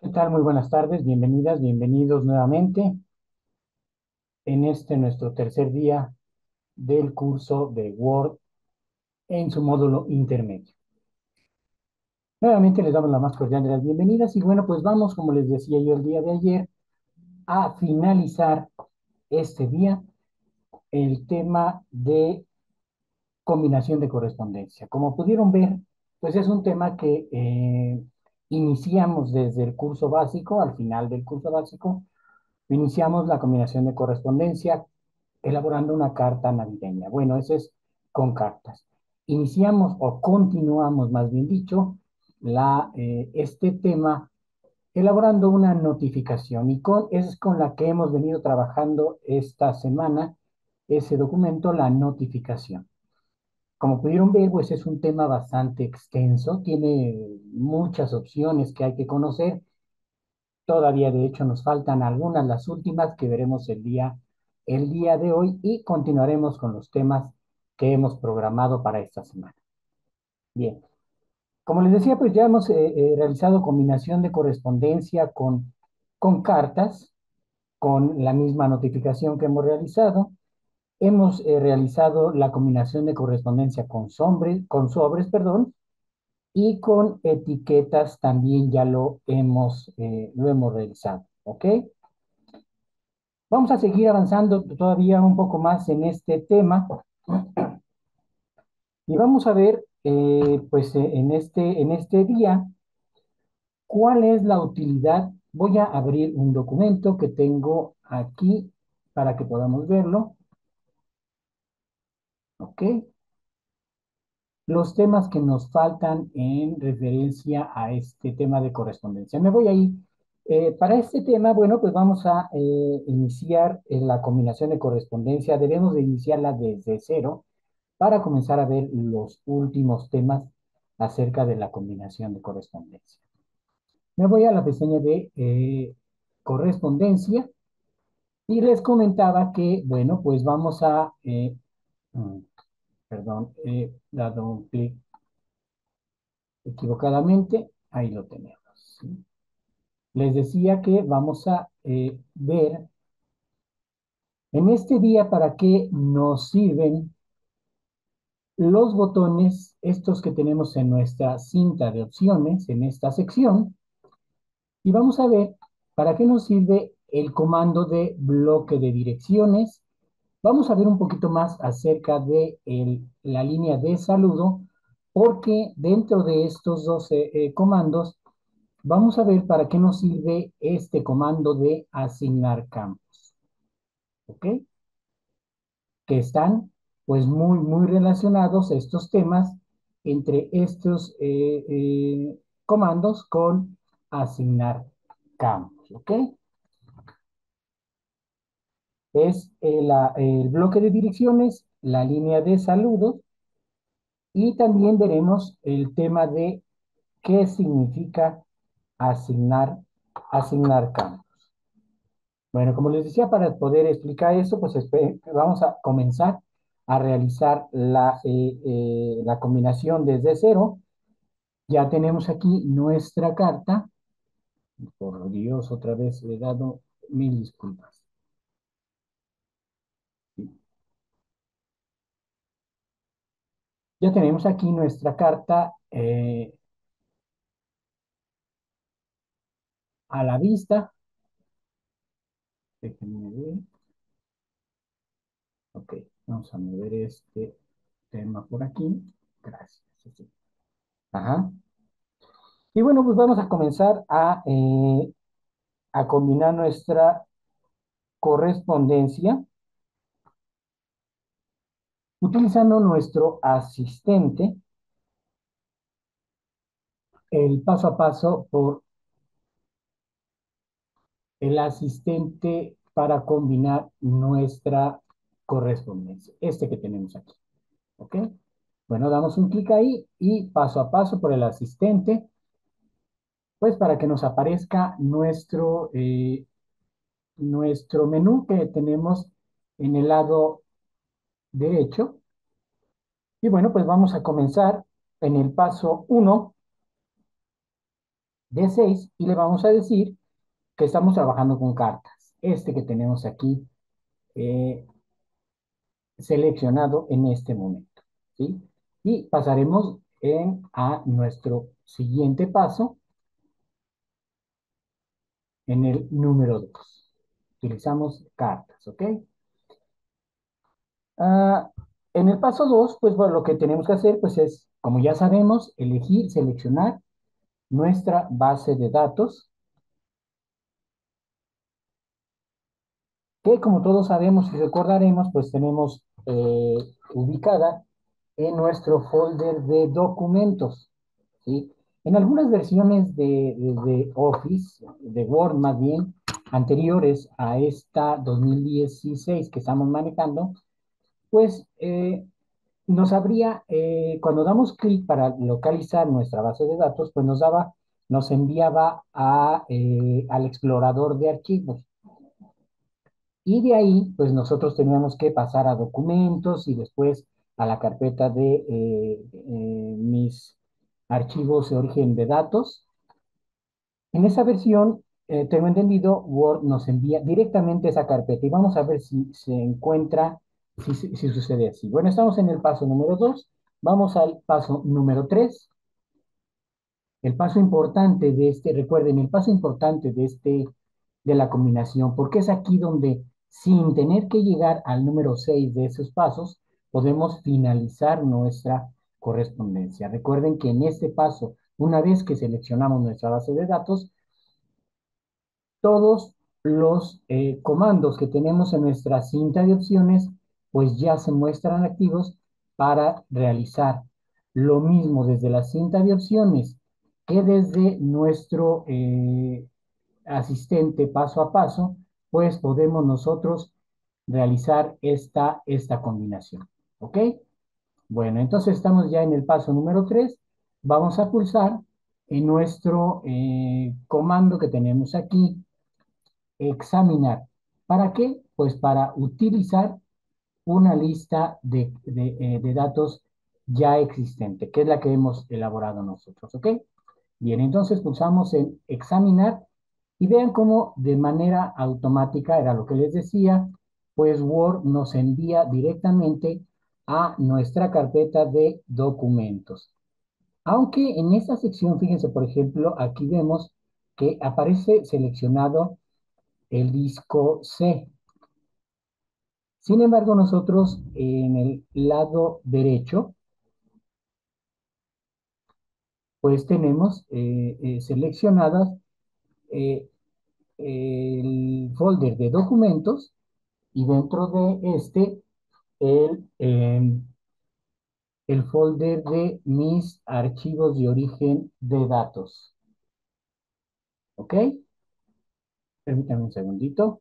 ¿Qué tal? Muy buenas tardes, bienvenidas, bienvenidos nuevamente en este nuestro tercer día del curso de Word en su módulo intermedio. Nuevamente les damos la más cordial de las bienvenidas y bueno, pues vamos, como les decía yo el día de ayer, a finalizar este día el tema de combinación de correspondencia. Como pudieron ver, pues es un tema que iniciamos desde el curso básico, al final del curso básico, iniciamos la combinación de correspondencia elaborando una carta navideña. Bueno, eso es con cartas. Iniciamos o continuamos, más bien dicho, este tema elaborando una notificación y es con la que hemos venido trabajando esta semana, ese documento, la notificación. Como pudieron ver, pues es un tema bastante extenso, tiene muchas opciones que hay que conocer. Todavía, de hecho, nos faltan algunas, las últimas que veremos el día de hoy y continuaremos con los temas que hemos programado para esta semana. Bien, como les decía, pues ya hemos realizado combinación de correspondencia con cartas, con la misma notificación que hemos realizado. Hemos realizado la combinación de correspondencia con sobres, perdón, y con etiquetas también ya lo hemos realizado, ¿ok? Vamos a seguir avanzando todavía un poco más en este tema y vamos a ver, pues en este día, cuál es la utilidad. Voy a abrir un documento que tengo aquí para que podamos verlo, ¿ok? Los temas que nos faltan en referencia a este tema de correspondencia. Me voy a ir. Para este tema, bueno, pues vamos a iniciar la combinación de correspondencia. Debemos de iniciarla desde cero para comenzar a ver los últimos temas acerca de la combinación de correspondencia. Me voy a la pestaña de correspondencia y les comentaba que, bueno, pues vamos a, mm, perdón, he dado un clic equivocadamente, ahí lo tenemos, ¿sí? Les decía que vamos a ver en este día para qué nos sirven los botones, estos que tenemos en nuestra cinta de opciones, en esta sección, y vamos a ver para qué nos sirve el comando de bloque de direcciones. Vamos a ver un poquito más acerca de la línea de saludo, porque dentro de estos dos comandos, vamos a ver para qué nos sirve este comando de asignar campos, ¿ok? Que están pues muy relacionados estos temas entre estos comandos con asignar campos, ¿ok? Es el bloque de direcciones, la línea de saludos y también veremos el tema de qué significa asignar, asignar campos. Bueno, como les decía, para poder explicar eso, pues vamos a comenzar a realizar la combinación desde cero. Ya tenemos aquí nuestra carta. Por Dios, otra vez he dado mil disculpas. Sí. Ya tenemos aquí nuestra carta a la vista. Déjenme ver. Ok, vamos a mover este tema por aquí. Gracias. Sí. Ajá. Y bueno, pues vamos a comenzar a combinar nuestra correspondencia utilizando nuestro asistente, el paso a paso por el asistente para combinar nuestra correspondencia, este que tenemos aquí, ¿ok? Bueno, damos un clic ahí y paso a paso por el asistente, pues para que nos aparezca nuestro menú que tenemos en el lado derecho. Y bueno, pues vamos a comenzar en el paso 1 de 6 y le vamos a decir que estamos trabajando con cartas. Este que tenemos aquí eh, seleccionado en este momento, ¿sí? Y pasaremos a nuestro siguiente paso en el número 2. Utilizamos cartas, ¿ok? Ah, en el paso 2, pues bueno, lo que tenemos que hacer, pues es, como ya sabemos, elegir, seleccionar nuestra base de datos, que como todos sabemos y recordaremos, pues tenemos ubicada en nuestro folder de documentos, ¿sí? En algunas versiones de Office, de Word más bien, anteriores a esta 2016 que estamos manejando, pues nos abría, cuando damos clic para localizar nuestra base de datos, pues nos enviaba al explorador de archivos. Y de ahí, pues nosotros teníamos que pasar a documentos y después a la carpeta de mis archivos de origen de datos. En esa versión, tengo entendido, Word nos envía directamente esa carpeta y vamos a ver si se encuentra, si sucede así. Bueno, estamos en el paso número 2, vamos al paso número 3. El paso importante de este, recuerden, el paso importante de la combinación, porque es aquí donde, sin tener que llegar al número 6 de esos pasos, podemos finalizar nuestra correspondencia. Recuerden que en este paso, una vez que seleccionamos nuestra base de datos, todos los comandos que tenemos en nuestra cinta de opciones, pues ya se muestran activos para realizar lo mismo desde la cinta de opciones que desde nuestro asistente paso a paso, pues podemos nosotros realizar esta combinación. ¿Ok? Bueno, entonces estamos ya en el paso número 3. Vamos a pulsar en nuestro comando que tenemos aquí, examinar. ¿Para qué? Pues para utilizar una lista de datos ya existente, que es la que hemos elaborado nosotros, ¿ok? Bien, entonces pulsamos en examinar y vean cómo de manera automática, era lo que les decía, pues Word nos envía directamente a nuestra carpeta de documentos. Aunque en esta sección, fíjense, por ejemplo, aquí vemos que aparece seleccionado el disco C. Sin embargo, nosotros en el lado derecho, pues tenemos seleccionadas eh, el folder de documentos y dentro de este el folder de mis archivos de origen de datos. ¿Ok? Permítanme un segundito.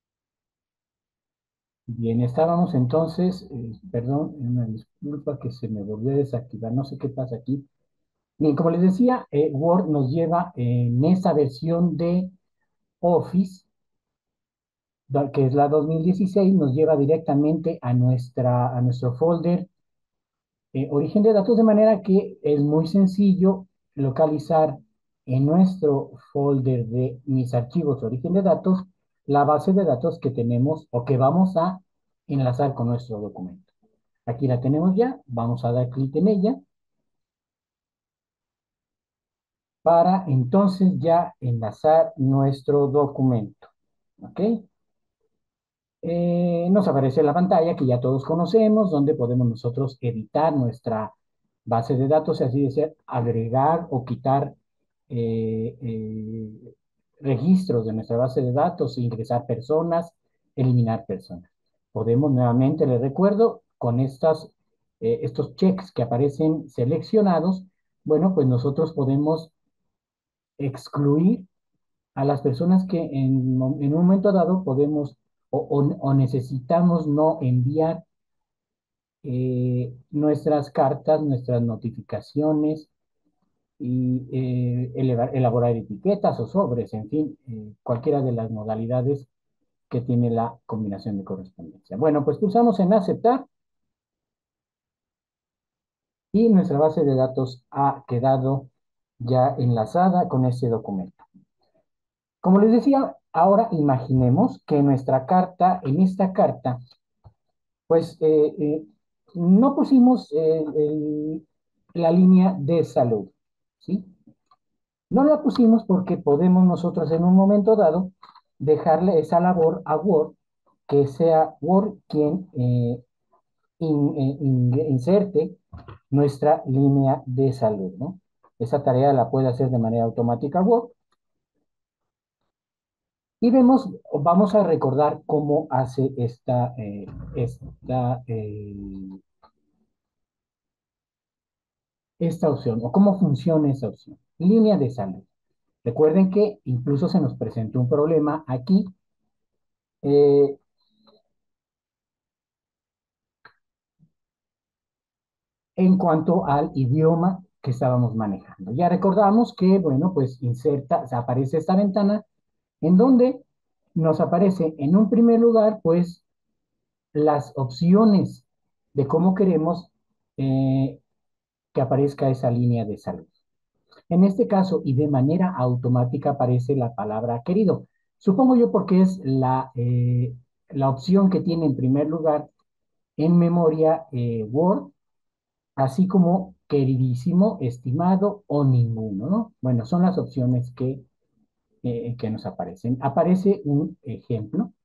Bien, estábamos entonces, perdón, una disculpa que se me volvió a desactivar, no sé qué pasa aquí. Bien, como les decía, Word nos lleva en esa versión de Office, que es la 2016, nos lleva directamente a nuestro folder origen de datos, de manera que es muy sencillo localizar en nuestro folder de mis archivos de origen de datos la base de datos que tenemos o que vamos a enlazar con nuestro documento. Aquí la tenemos ya, vamos a dar clic en ella para entonces ya enlazar nuestro documento. ¿Ok? Nos aparece la pantalla que ya todos conocemos, donde podemos nosotros editar nuestra base de datos, así decir, agregar o quitar registros de nuestra base de datos, ingresar personas, eliminar personas. Podemos nuevamente, les recuerdo, con estos checks que aparecen seleccionados, bueno, pues nosotros podemos excluir a las personas que en un momento dado podemos o necesitamos no enviar nuestras cartas, nuestras notificaciones y elaborar etiquetas o sobres, en fin, cualquiera de las modalidades que tiene la combinación de correspondencia. Bueno, pues pulsamos en aceptar y nuestra base de datos ha quedado ya enlazada con este documento. Como les decía, ahora imaginemos que nuestra carta, en esta carta, pues no pusimos la línea de salud, ¿sí? No la pusimos porque podemos nosotros en un momento dado dejarle esa labor a Word, que sea Word quien inserte nuestra línea de salud, ¿no? Esa tarea la puede hacer de manera automática Word. Y vemos, vamos a recordar cómo hace esta, esta opción o cómo funciona esa opción. Línea de salud. Recuerden que incluso se nos presentó un problema aquí eh, en cuanto al idioma que estábamos manejando. Ya recordamos que, bueno, pues inserta, aparece esta ventana en donde nos aparece en un primer lugar, pues, las opciones de cómo queremos que aparezca esa línea de salud. En este caso, y de manera automática, aparece la palabra querido. Supongo yo porque es la opción que tiene en primer lugar en memoria Word, así como queridísimo, estimado o ninguno, ¿no? Bueno, son las opciones que nos aparecen. Aparece un ejemplo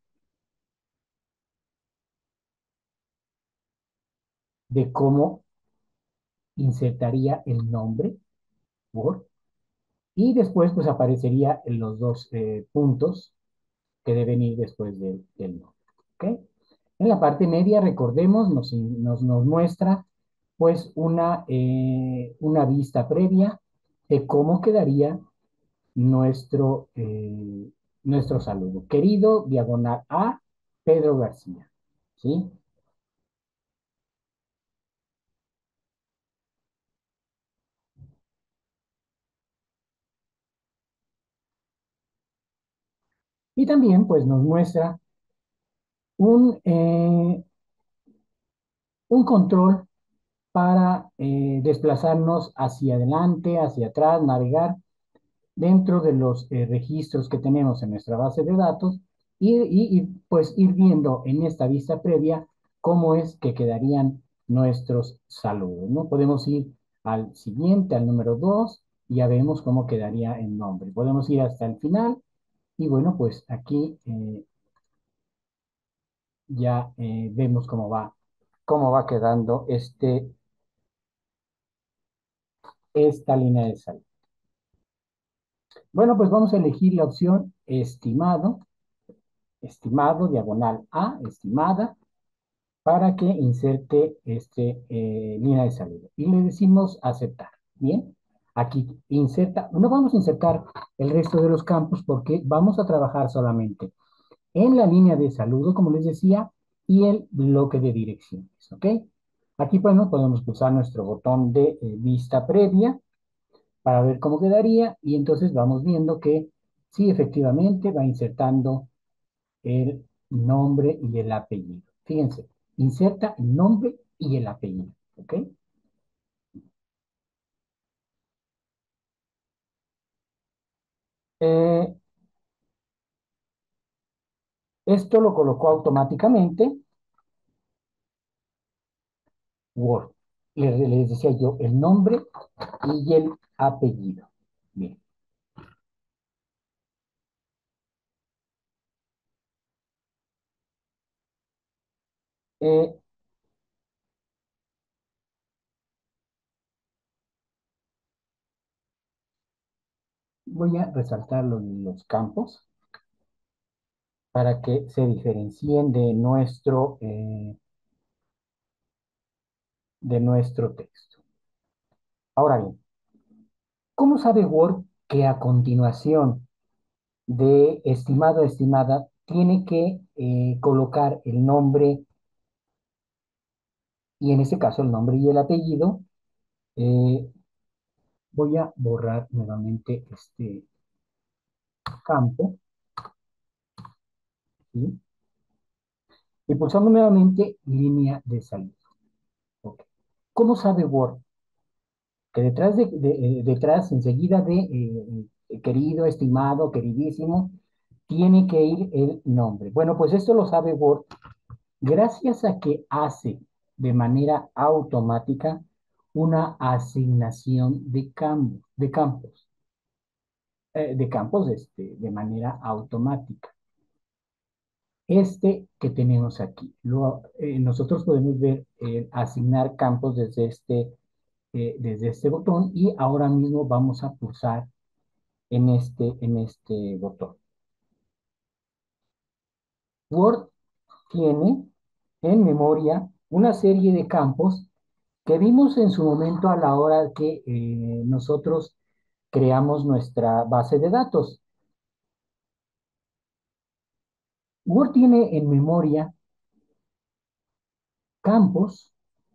de cómo insertaría el nombre Word y después pues aparecería en los dos puntos que deben ir después del nombre. ¿Ok? En la parte media, recordemos, nos muestra pues una vista previa de cómo quedaría nuestro, nuestro saludo. Querido, diagonal A, Pedro García. ¿Sí? Y también pues nos muestra un, eh, un control para desplazarnos hacia adelante, hacia atrás, navegar dentro de los registros que tenemos en nuestra base de datos pues ir viendo en esta vista previa cómo es que quedarían nuestros saludos, ¿no? Podemos ir al siguiente, al número 2, y ya vemos cómo quedaría el nombre. Podemos ir hasta el final y bueno, pues aquí ya vemos cómo va quedando esta línea de salud. Bueno, pues vamos a elegir la opción estimado, estimado, diagonal A, estimada, para que inserte línea de salida. Y le decimos aceptar. Bien, aquí inserta, no vamos a insertar el resto de los campos porque vamos a trabajar solamente en la línea de saludo, como les decía, y el bloque de direcciones, ¿ok? Aquí pues, ¿no? Podemos pulsar nuestro botón de vista previa para ver cómo quedaría y entonces vamos viendo que sí, efectivamente va insertando el nombre y el apellido. Fíjense, inserta el nombre y el apellido, ¿ok? Eh, esto lo colocó automáticamente Word. Les decía yo el nombre y el apellido. Bien. Eh, voy a resaltar los campos para que se diferencien de nuestro texto. Ahora bien, ¿cómo sabe Word que a continuación de estimado a estimada tiene que colocar el nombre y en este caso el nombre y el apellido? eh, Voy a borrar nuevamente este campo, ¿sí? Y pulsando nuevamente línea de salida. Okay. ¿Cómo sabe Word que detrás enseguida de querido, estimado, queridísimo, tiene que ir el nombre. Bueno, pues esto lo sabe Word gracias a que hace de manera automática una asignación de campos de manera automática. Este que tenemos aquí, nosotros podemos ver asignar campos desde este botón y ahora mismo vamos a pulsar en este botón. Word tiene en memoria una serie de campos que vimos en su momento a la hora que nosotros creamos nuestra base de datos. Word tiene en memoria campos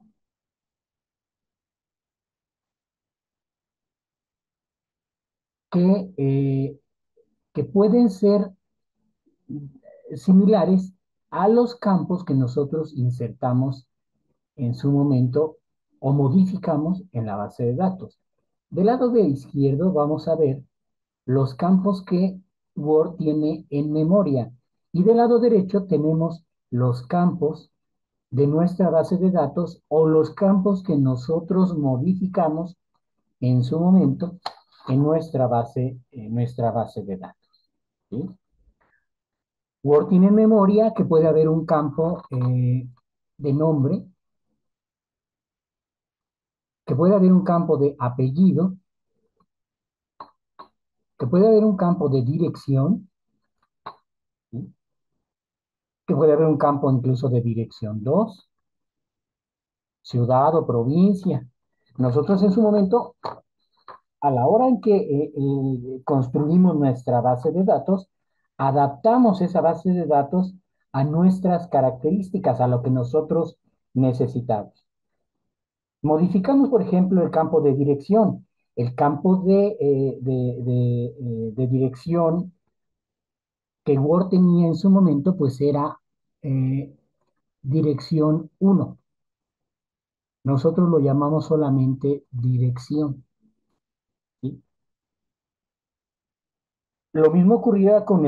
que, eh, que pueden ser similares a los campos que nosotros insertamos en su momento o modificamos en la base de datos. Del lado de izquierdo vamos a ver los campos que Word tiene en memoria y del lado derecho tenemos los campos de nuestra base de datos o los campos que nosotros modificamos en su momento en nuestra base de datos. ¿Sí? Word tiene en memoria que puede haber un campo de nombre, que puede haber un campo de apellido, que puede haber un campo de dirección, ¿sí? Que puede haber un campo incluso de dirección 2, ciudad o provincia. Nosotros en su momento, a la hora en que construimos nuestra base de datos, adaptamos esa base de datos a nuestras características, a lo que nosotros necesitamos. Modificamos, por ejemplo, el campo de dirección. El campo de dirección que Word tenía en su momento, pues era eh, dirección 1. Nosotros lo llamamos solamente dirección. ¿Sí? Lo mismo ocurría con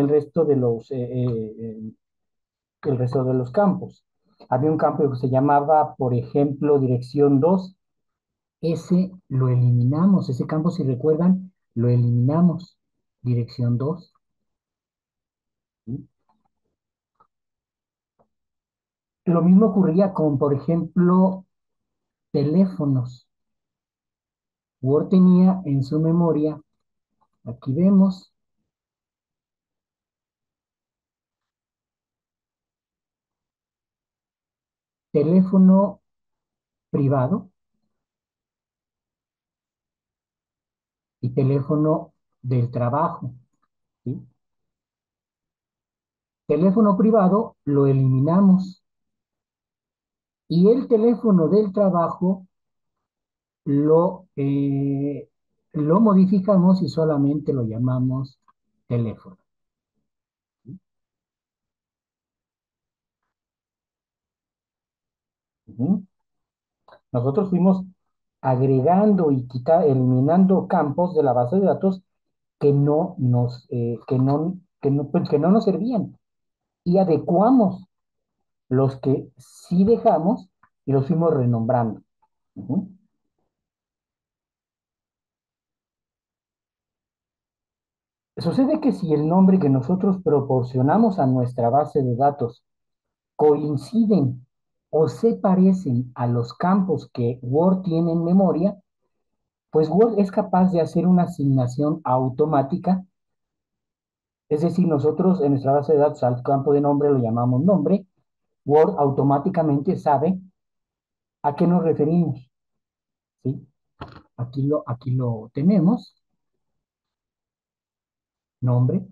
el resto de los campos. Había un campo que se llamaba, por ejemplo, dirección 2. Ese lo eliminamos. Ese campo, si recuerdan, lo eliminamos. Dirección 2. ¿Sí? Lo mismo ocurría con, por ejemplo, teléfonos. Word tenía en su memoria, aquí vemos, teléfono privado y teléfono del trabajo. ¿Sí? Teléfono privado lo eliminamos y el teléfono del trabajo lo, eh, lo modificamos y solamente lo llamamos teléfono. Ujú. Nosotros fuimos agregando y eliminando campos de la base de datos que no nos servían y adecuamos los que sí dejamos y los fuimos renombrando. Ujú. Sucede que si el nombre que nosotros proporcionamos a nuestra base de datos coinciden o se parecen a los campos que Word tiene en memoria, pues Word es capaz de hacer una asignación automática. Es decir, nosotros en nuestra base de datos al campo de nombre lo llamamos nombre. Word automáticamente sabe a qué nos referimos. ¿Sí? Aquí lo tenemos, nombre.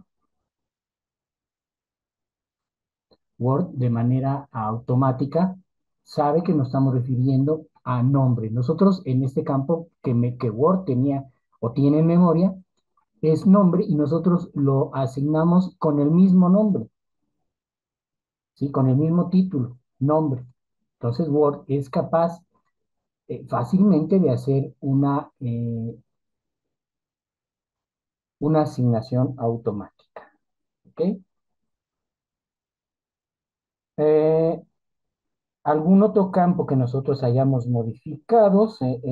Word de manera automática sabe que nos estamos refiriendo a nombre. Nosotros en este campo que Word tenía o tiene en memoria es nombre y nosotros lo asignamos con el mismo nombre, ¿sí? Con el mismo título, nombre. Entonces Word es capaz fácilmente de hacer una asignación automática. ¿Ok? Eh, ¿Algún otro campo que nosotros hayamos modificado?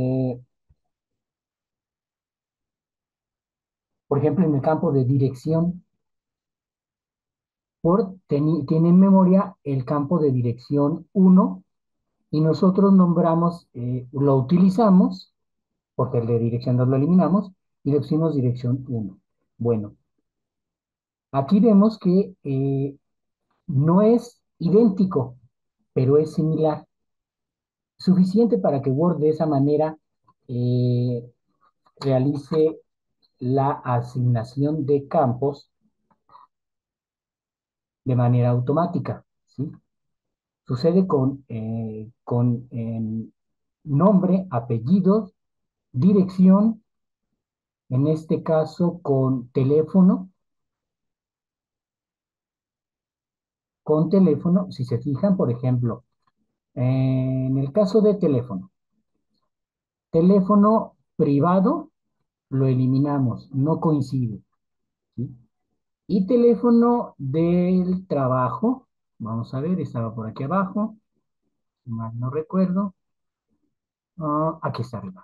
Por ejemplo, en el campo de dirección, tiene en memoria el campo de dirección uno y nosotros nombramos, lo utilizamos, porque el de dirección 2 lo eliminamos, y le pusimos dirección uno. Bueno, aquí vemos que no es idéntico, pero es similar. Suficiente para que Word de esa manera eh, realice la asignación de campos de manera automática, ¿sí? Sucede con nombre, apellido, dirección, en este caso con teléfono, si se fijan, por ejemplo, en el caso de teléfono privado, lo eliminamos, no coincide, ¿sí? Y teléfono del trabajo, vamos a ver, estaba por aquí abajo, si mal no recuerdo, aquí está arriba.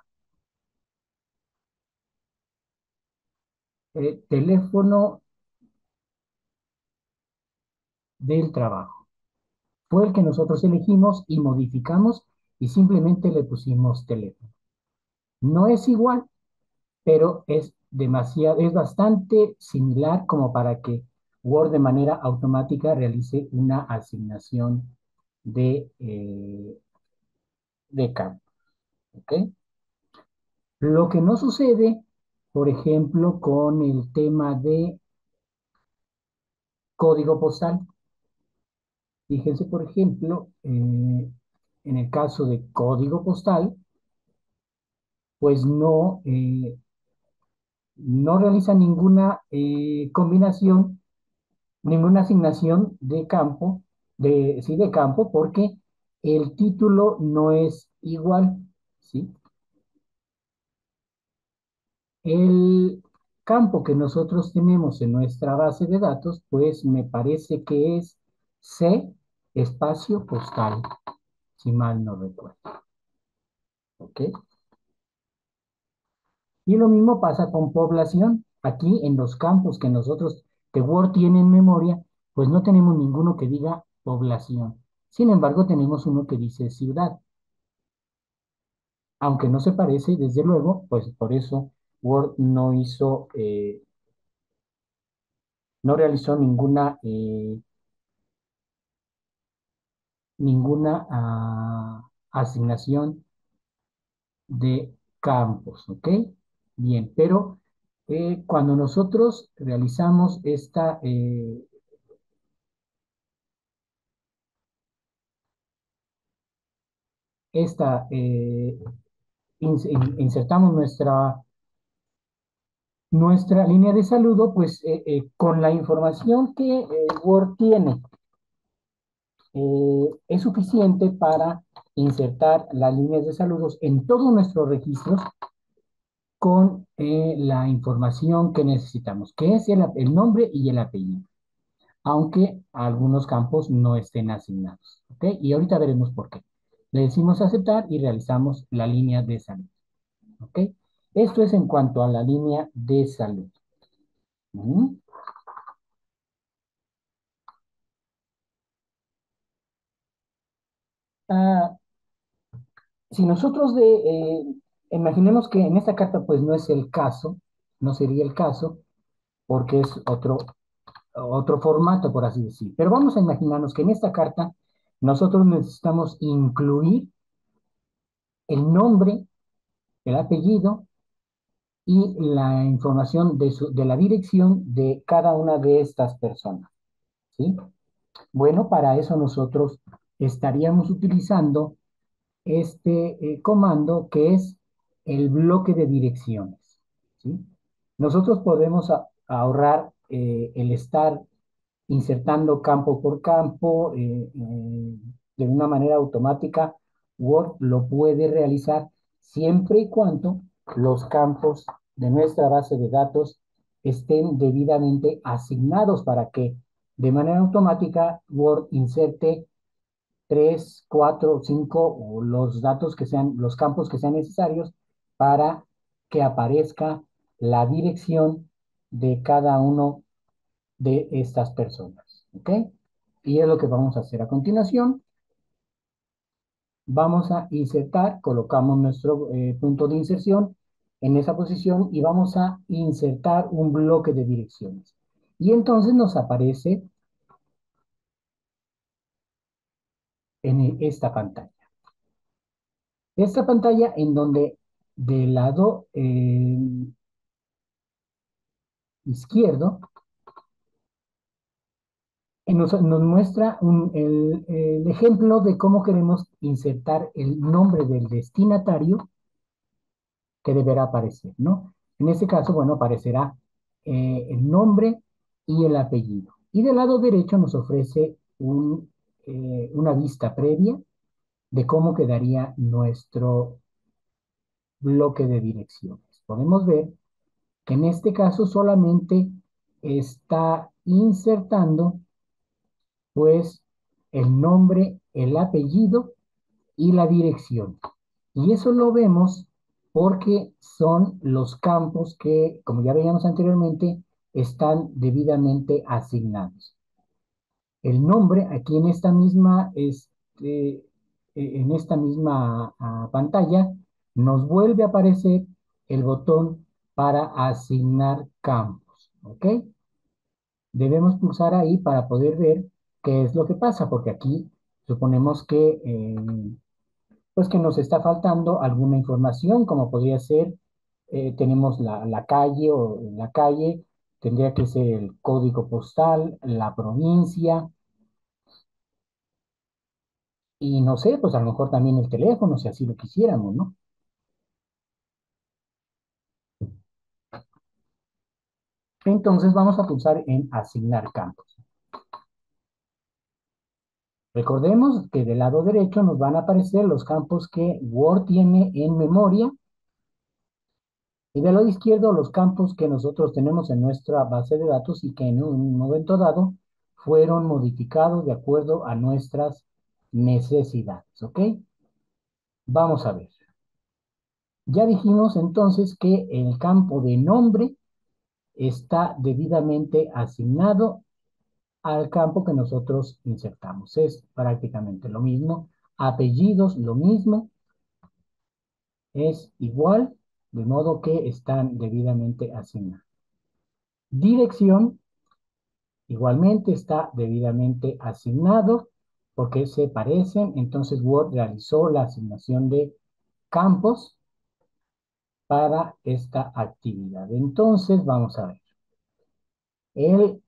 Teléfono del trabajo. Fue el que nosotros elegimos y modificamos y simplemente le pusimos teléfono. No es igual, pero es bastante similar como para que Word de manera automática realice una asignación de campo. ¿Ok? Lo que no sucede, por ejemplo, con el tema de código postal. Fíjense, por ejemplo, en el caso de código postal, pues no realiza ninguna combinación, ninguna asignación de campo, sí, de campo, porque el título no es igual, ¿sí? El campo que nosotros tenemos en nuestra base de datos, pues me parece que es C espacio postal, si mal no recuerdo, ¿ok? Y lo mismo pasa con población. Aquí en los campos que Word tiene en memoria, pues no tenemos ninguno que diga población. Sin embargo, tenemos uno que dice ciudad. Aunque no se parece, desde luego, pues por eso Word no realizó ninguna asignación de campos, ¿ok? Bien, pero cuando nosotros realizamos insertamos nuestra línea de saludo, pues con la información que Word tiene, es suficiente para insertar las líneas de saludos en todos nuestros registros con la información que necesitamos, que es el nombre y el apellido, aunque algunos campos no estén asignados. ¿Ok? Y ahorita veremos por qué. Le decimos aceptar y realizamos la línea de salud. ¿Ok? Esto es en cuanto a la línea de salud. ¿Mm? Ah, si nosotros imaginemos que en esta carta pues no es el caso, no sería el caso, porque es otro formato, por así decir. Pero vamos a imaginarnos que en esta carta nosotros necesitamos incluir el nombre, el apellido y la información de la dirección de cada una de estas personas, ¿sí? Bueno, para eso nosotros estaríamos utilizando comando que es el bloque de direcciones, ¿sí? Nosotros podemos ahorrar el estar insertando campo por campo de una manera automática Word lo puede realizar siempre y cuando los campos de nuestra base de datos estén debidamente asignados para que de manera automática Word inserte 3, 4, 5 o los datos que sean, los campos que sean necesarios para que aparezca la dirección de cada uno de estas personas. ¿Ok? Y es lo que vamos a hacer a continuación. Vamos a insertar, colocamos nuestro punto de inserción en esa posición y vamos a insertar un bloque de direcciones. Y entonces nos aparece en esta pantalla. Esta pantalla en donde del lado izquierdo nos muestra el ejemplo de cómo queremos insertar el nombre del destinatario que deberá aparecer, ¿no? En este caso, bueno, aparecerá el nombre y el apellido. Y del lado derecho nos ofrece una vista previa de cómo quedaría nuestro bloque de direcciones. Podemos ver que en este caso solamente está insertando pues el nombre, el apellido y la dirección. Y eso lo vemos porque son los campos que, como ya veíamos anteriormente, están debidamente asignados. El nombre aquí en esta misma pantalla nos vuelve a aparecer el botón para asignar campos. ¿Ok? Debemos pulsar ahí para poder ver qué es lo que pasa, porque aquí suponemos que pues que nos está faltando alguna información, como podría ser, tenemos la calle o la calle, tendría que ser el código postal, la provincia, y no sé, pues a lo mejor también el teléfono, si así lo quisiéramos, ¿no? Entonces vamos a pulsar en asignar campos. Recordemos que del lado derecho nos van a aparecer los campos que Word tiene en memoria y del lado izquierdo los campos que nosotros tenemos en nuestra base de datos y que en un momento dado fueron modificados de acuerdo a nuestras necesidades, ¿ok? Vamos a ver. Ya dijimos entonces que el campo de nombre está debidamente asignado al campo que nosotros insertamos. Es prácticamente lo mismo. Apellidos, lo mismo. Es igual, de modo que están debidamente asignados. Dirección igualmente está debidamente asignado porque se parecen. Entonces Word realizó la asignación de campos para esta actividad. Entonces vamos a ver. El,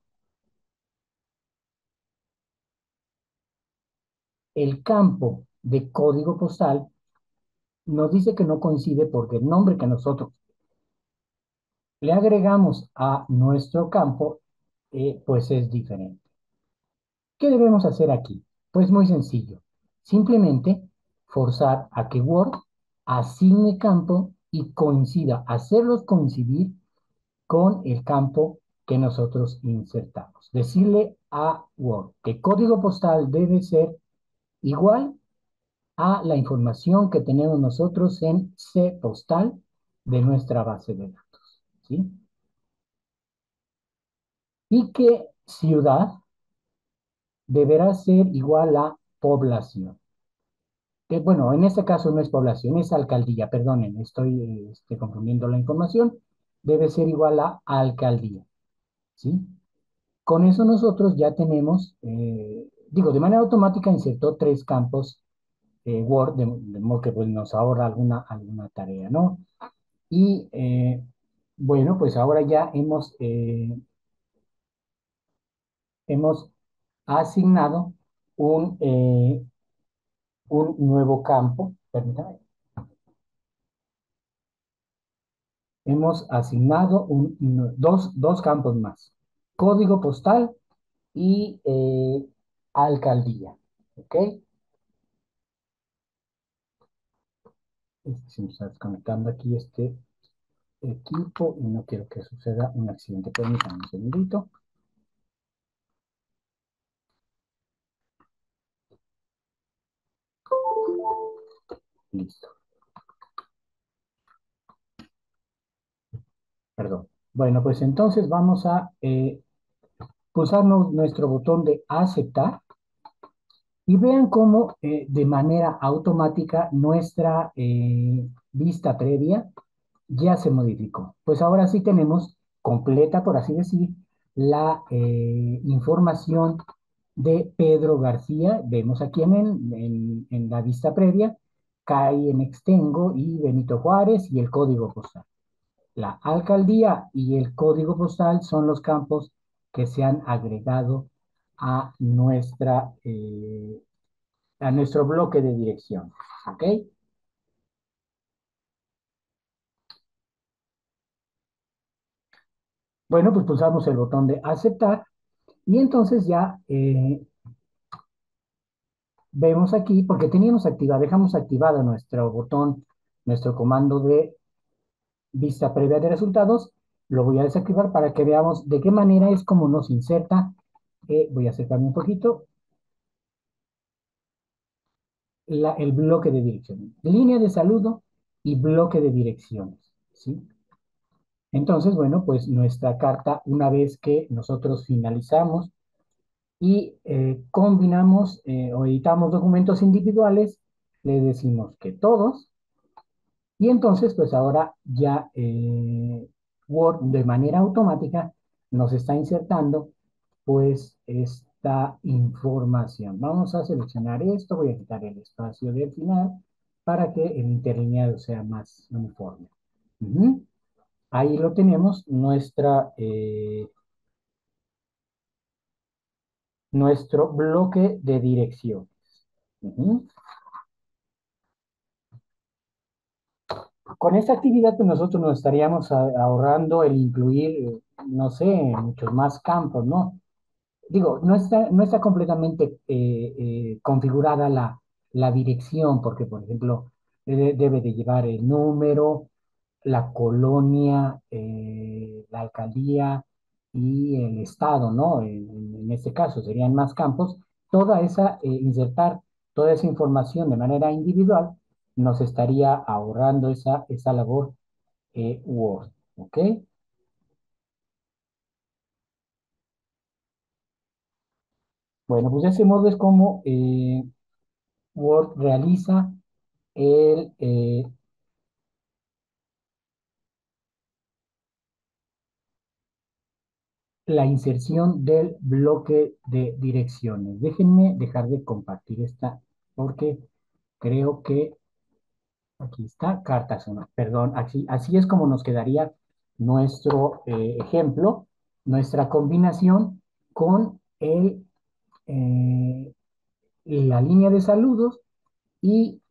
el campo de código postal nos dice que no coincide porque el nombre que nosotros le agregamos a nuestro campo pues es diferente. ¿Qué debemos hacer aquí? Pues muy sencillo. Simplemente forzar a que Word asigne campo y coincida, hacerlos coincidir con el campo que nosotros insertamos. Decirle a Word que código postal debe ser igual a la información que tenemos nosotros en C postal de nuestra base de datos. ¿Sí? Y que ciudad deberá ser igual a población. Que, bueno, en este caso no es población, es alcaldía, perdonen, estoy confundiendo la información, debe ser igual a alcaldía, ¿sí? Con eso nosotros ya tenemos, digo, de manera automática insertó tres campos Word, de modo que pues, nos ahorra alguna tarea, ¿no? Y bueno, pues ahora ya hemos asignado un nuevo campo, permítame, hemos asignado dos campos más, código postal y alcaldía, ¿ok? Se me está desconectando aquí este equipo y no quiero que suceda un accidente. Permítanme un segundito. Listo, perdón. Bueno, pues entonces vamos a pulsar nuestro botón de aceptar y vean cómo de manera automática nuestra vista previa ya se modificó. Pues ahora sí tenemos completa, por así decir, la información de Pedro García. Vemos aquí en la vista previa, calle en Extengo y Benito Juárez y el código postal. La alcaldía y el código postal son los campos que se han agregado a, a nuestro bloque de dirección. ¿Ok? Bueno, pues pulsamos el botón de aceptar y entonces ya vemos aquí, porque teníamos activado, dejamos activado nuestro botón, nuestro comando de vista previa de resultados, lo voy a desactivar para que veamos de qué manera es como nos inserta, voy a acercarme un poquito, el bloque de direcciones, línea de saludo y bloque de direcciones, ¿sí? Entonces, bueno, pues nuestra carta, una vez que nosotros finalizamos y combinamos o editamos documentos individuales, le decimos que todos. Y entonces, pues ahora ya Word de manera automática nos está insertando pues esta información. Vamos a seleccionar esto, voy a quitar el espacio del final para que el interlineado sea más uniforme. Ujú. Ahí lo tenemos, nuestro bloque de direcciones. Ujú. Con esta actividad, pues nosotros nos estaríamos ahorrando el incluir, no sé, muchos más campos, ¿no? Digo, no está completamente configurada la dirección, porque, por ejemplo, debe de llevar el número, la colonia, la alcaldía y el estado, ¿no? En este caso serían más campos. Insertar toda esa información de manera individual nos estaría ahorrando esa labor Word, ¿ok? Bueno, pues de ese modo es como Word realiza el, eh, la inserción del bloque de direcciones. Déjenme dejar de compartir esta porque creo que aquí está, cartas uno. Perdón, así es como nos quedaría nuestro ejemplo, nuestra combinación con la línea de saludos y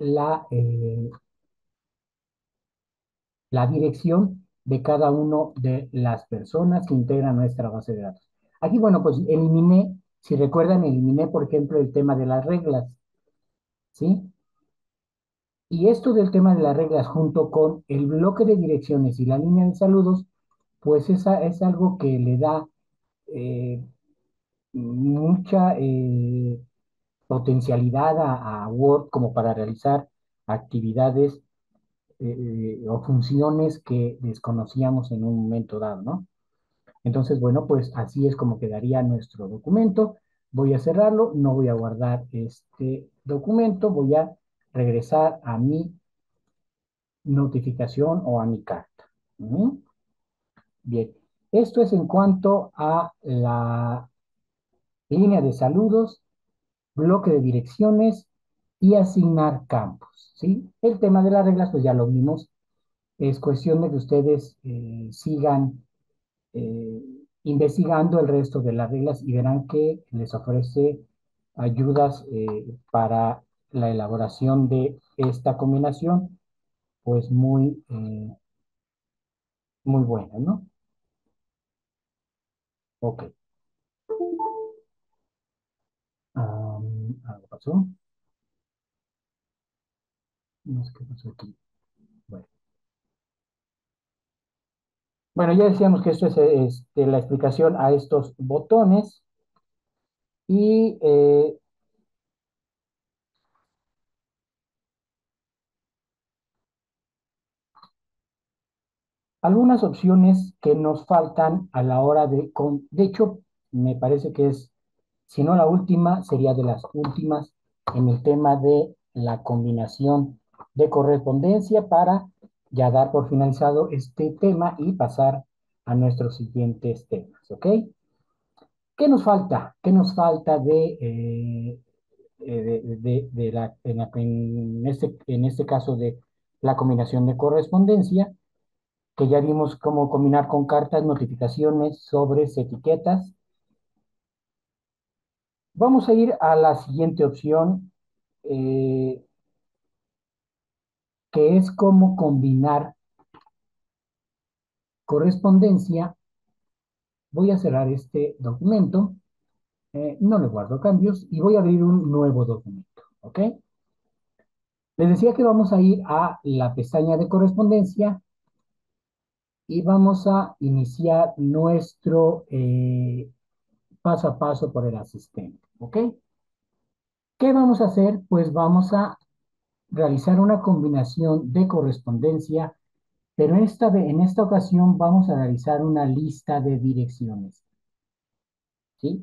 la dirección de cada uno de las personas que integran nuestra base de datos. Aquí, bueno, pues si recuerdan, eliminé, por ejemplo, el tema de las reglas, ¿sí? Y esto del tema de las reglas junto con el bloque de direcciones y la línea de saludos, pues es algo que le da eh, mucha potencialidad a Word como para realizar actividades o funciones que desconocíamos en un momento dado, ¿no? Entonces, bueno, pues así es como quedaría nuestro documento. Voy a cerrarlo, no voy a guardar este documento, voy a regresar a mi notificación o a mi carta. ¿Mm? Bien, esto es en cuanto a la línea de saludos, bloque de direcciones y asignar campos, ¿sí? El tema de las reglas, pues ya lo vimos. Es cuestión de que ustedes sigan eh, investigando el resto de las reglas y verán que les ofrece ayudas para la elaboración de esta combinación, pues muy buena, ¿no? Ok. Algo pasó. No sé qué pasó aquí. Bueno, ya decíamos que esto es la explicación a estos botones y algunas opciones que nos faltan a la hora de hecho, me parece que es, si no la última, sería de las últimas en el tema de la combinación de correspondencia para ya dar por finalizado este tema y pasar a nuestros siguientes temas, ¿ok? ¿Qué nos falta? ¿Qué nos falta en este caso de la combinación de correspondencia? Que ya vimos cómo combinar con cartas, notificaciones, sobres, etiquetas. Vamos a ir a la siguiente opción, eh, que es cómo combinar correspondencia. Voy a cerrar este documento, no le guardo cambios y voy a abrir un nuevo documento, ¿ok? Les decía que vamos a ir a la pestaña de correspondencia y vamos a iniciar nuestro paso a paso por el asistente, ¿ok? ¿Qué vamos a hacer? Pues vamos a realizar una combinación de correspondencia, pero en esta ocasión vamos a realizar una lista de direcciones, ¿sí?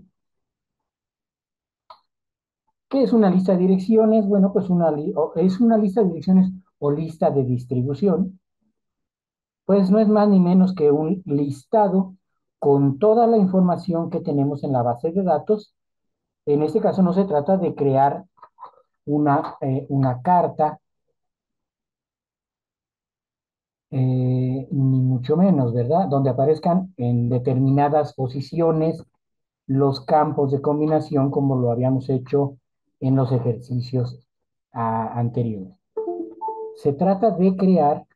¿Qué es una lista de direcciones? Bueno, pues es una lista de direcciones o lista de distribución, pues no es más ni menos que un listado con toda la información que tenemos en la base de datos. En este caso no se trata de crear una carta, ni mucho menos, ¿verdad? Donde aparezcan en determinadas posiciones los campos de combinación como lo habíamos hecho en los ejercicios anteriores. Se trata de crear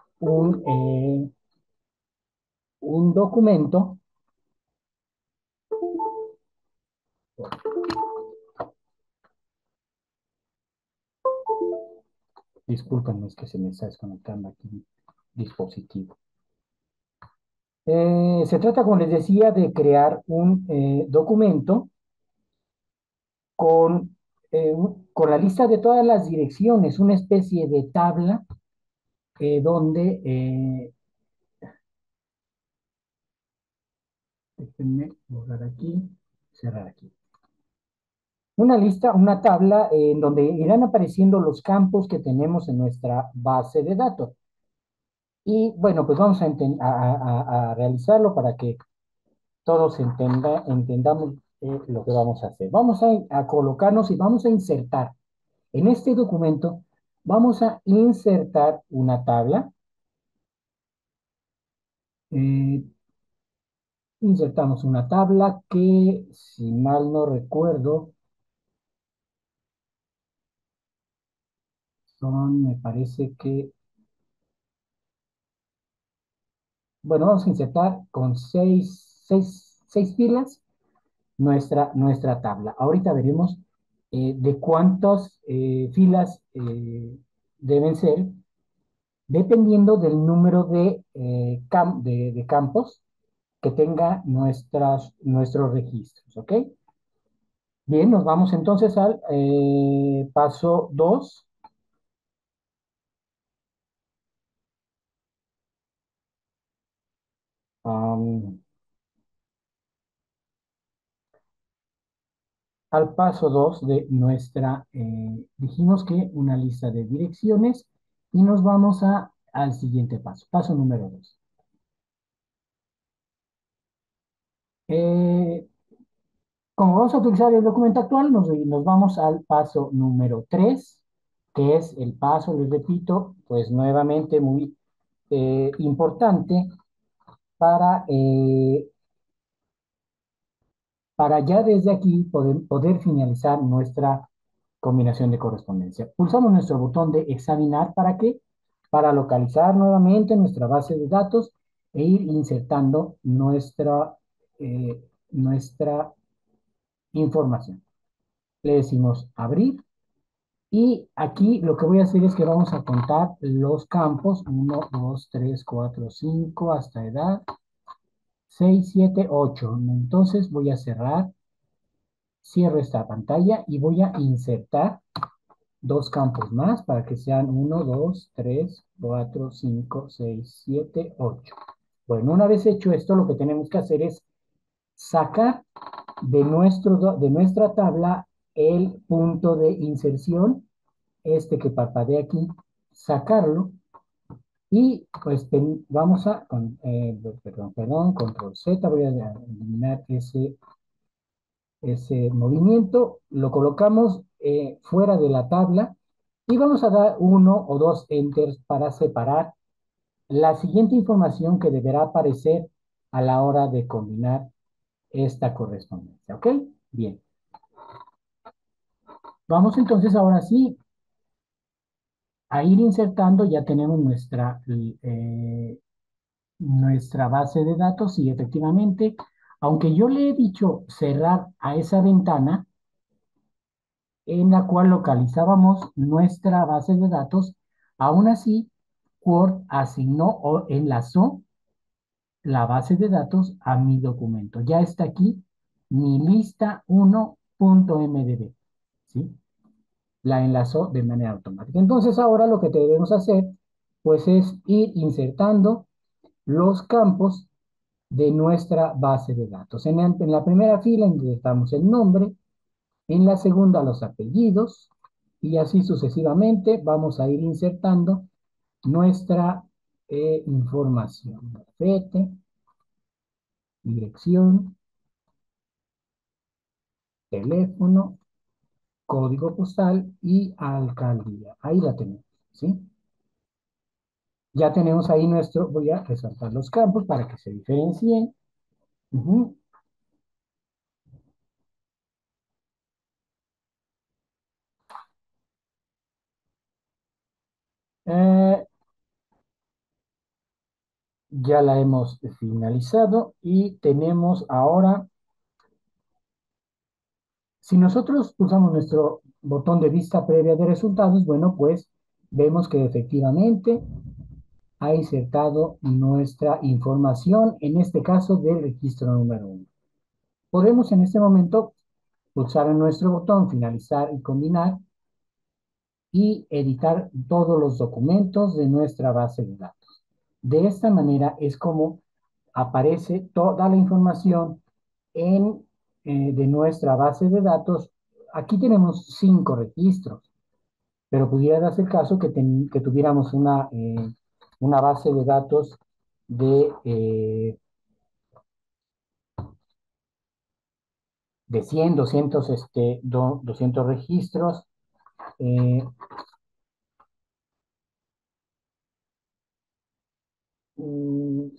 un documento, discúlpenme, es que se me está desconectando aquí mi dispositivo. Se trata, como les decía, de crear un documento con, con la lista de todas las direcciones, una especie de tabla donde, déjenme borrar aquí, cerrar aquí. Una lista, una tabla en donde irán apareciendo los campos que tenemos en nuestra base de datos. Y bueno, pues vamos a realizarlo para que todos entendamos lo que vamos a hacer. Vamos a colocarnos y vamos a insertar en este documento, vamos a insertar una tabla. Eh, Insertamos una tabla que, si mal no recuerdo, me parece que, bueno, vamos a insertar con seis filas nuestra tabla. Ahorita veremos de cuántas filas deben ser, dependiendo del número de campos que tenga nuestros registros, ¿ok? Bien, nos vamos entonces al paso 2. Al paso 2 de dijimos que una lista de direcciones y nos vamos al siguiente paso, paso número 2. Como vamos a utilizar el documento actual, nos vamos al paso número 3, que es el paso, les repito, pues nuevamente muy importante para, eh, para ya desde aquí poder finalizar nuestra combinación de correspondencia. Pulsamos nuestro botón de examinar. ¿Para qué? Para localizar nuevamente nuestra base de datos e ir insertando nuestra información. Le decimos abrir Y aquí lo que voy a hacer es que vamos a contar los campos, uno 2 3 4 5 hasta edad 6 7 8. Entonces voy a cerrar, cierro esta pantalla y voy a insertar dos campos más para que sean uno 2 3 4 5 6 7 8. Bueno, una vez hecho esto, lo que tenemos que hacer es sacar de nuestra tabla el punto de inserción, este que parpadea aquí, sacarlo y pues vamos a, perdón, control Z, voy a eliminar ese movimiento, lo colocamos fuera de la tabla y vamos a dar uno o dos enters para separar la siguiente información que deberá aparecer a la hora de combinar esta correspondencia. ¿Ok? Bien. Vamos entonces ahora sí a ir insertando, ya tenemos nuestra base de datos y efectivamente, aunque yo le he dicho cerrar a esa ventana en la cual localizábamos nuestra base de datos, aún así, Word asignó o enlazó la base de datos a mi documento. Ya está aquí mi lista 1.mdb, ¿sí? La enlazó de manera automática. Entonces ahora lo que debemos hacer pues es ir insertando los campos de nuestra base de datos. En la primera fila insertamos el nombre, en la segunda los apellidos y así sucesivamente vamos a ir insertando nuestra información. Fete, dirección, teléfono, código postal y alcaldía. Ahí la tenemos, ¿sí? Ya tenemos ahí nuestro, voy a resaltar los campos para que se diferencien. Ujú. Eh, ya la hemos finalizado y tenemos ahora, si nosotros usamos nuestro botón de vista previa de resultados, bueno, pues vemos que efectivamente ha insertado nuestra información, en este caso del registro número uno. Podemos en este momento pulsar en nuestro botón finalizar y combinar y editar todos los documentos de nuestra base de datos. De esta manera es como aparece toda la información de nuestra base de datos. Aquí tenemos 5 registros, pero pudiera darse el caso que tuviéramos una base de datos de 100, 200, 200 registros. eh, mm,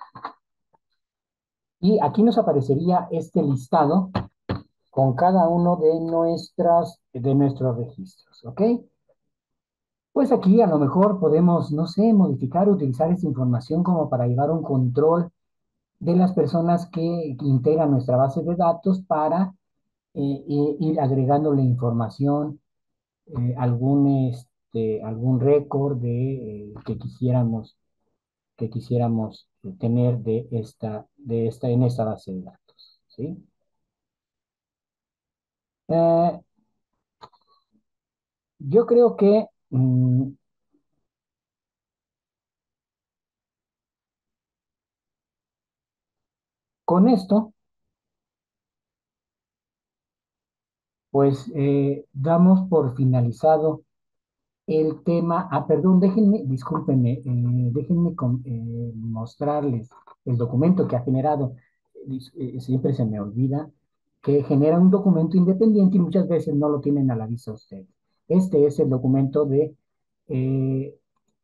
y aquí nos aparecería este listado con cada uno de nuestros registros, ¿ok? Pues aquí a lo mejor podemos, no sé, modificar, utilizar esta información como para llevar un control de las personas que integran nuestra base de datos para ir agregándole información, algún récord que quisiéramos tener en esta base de datos, ¿sí? Eh, yo creo que con esto, pues damos por finalizado el tema. Ah, perdón, discúlpenme, déjenme mostrarles el documento que ha generado. Siempre se me olvida que genera un documento independiente y muchas veces no lo tienen a la vista ustedes. Este es el documento de eh,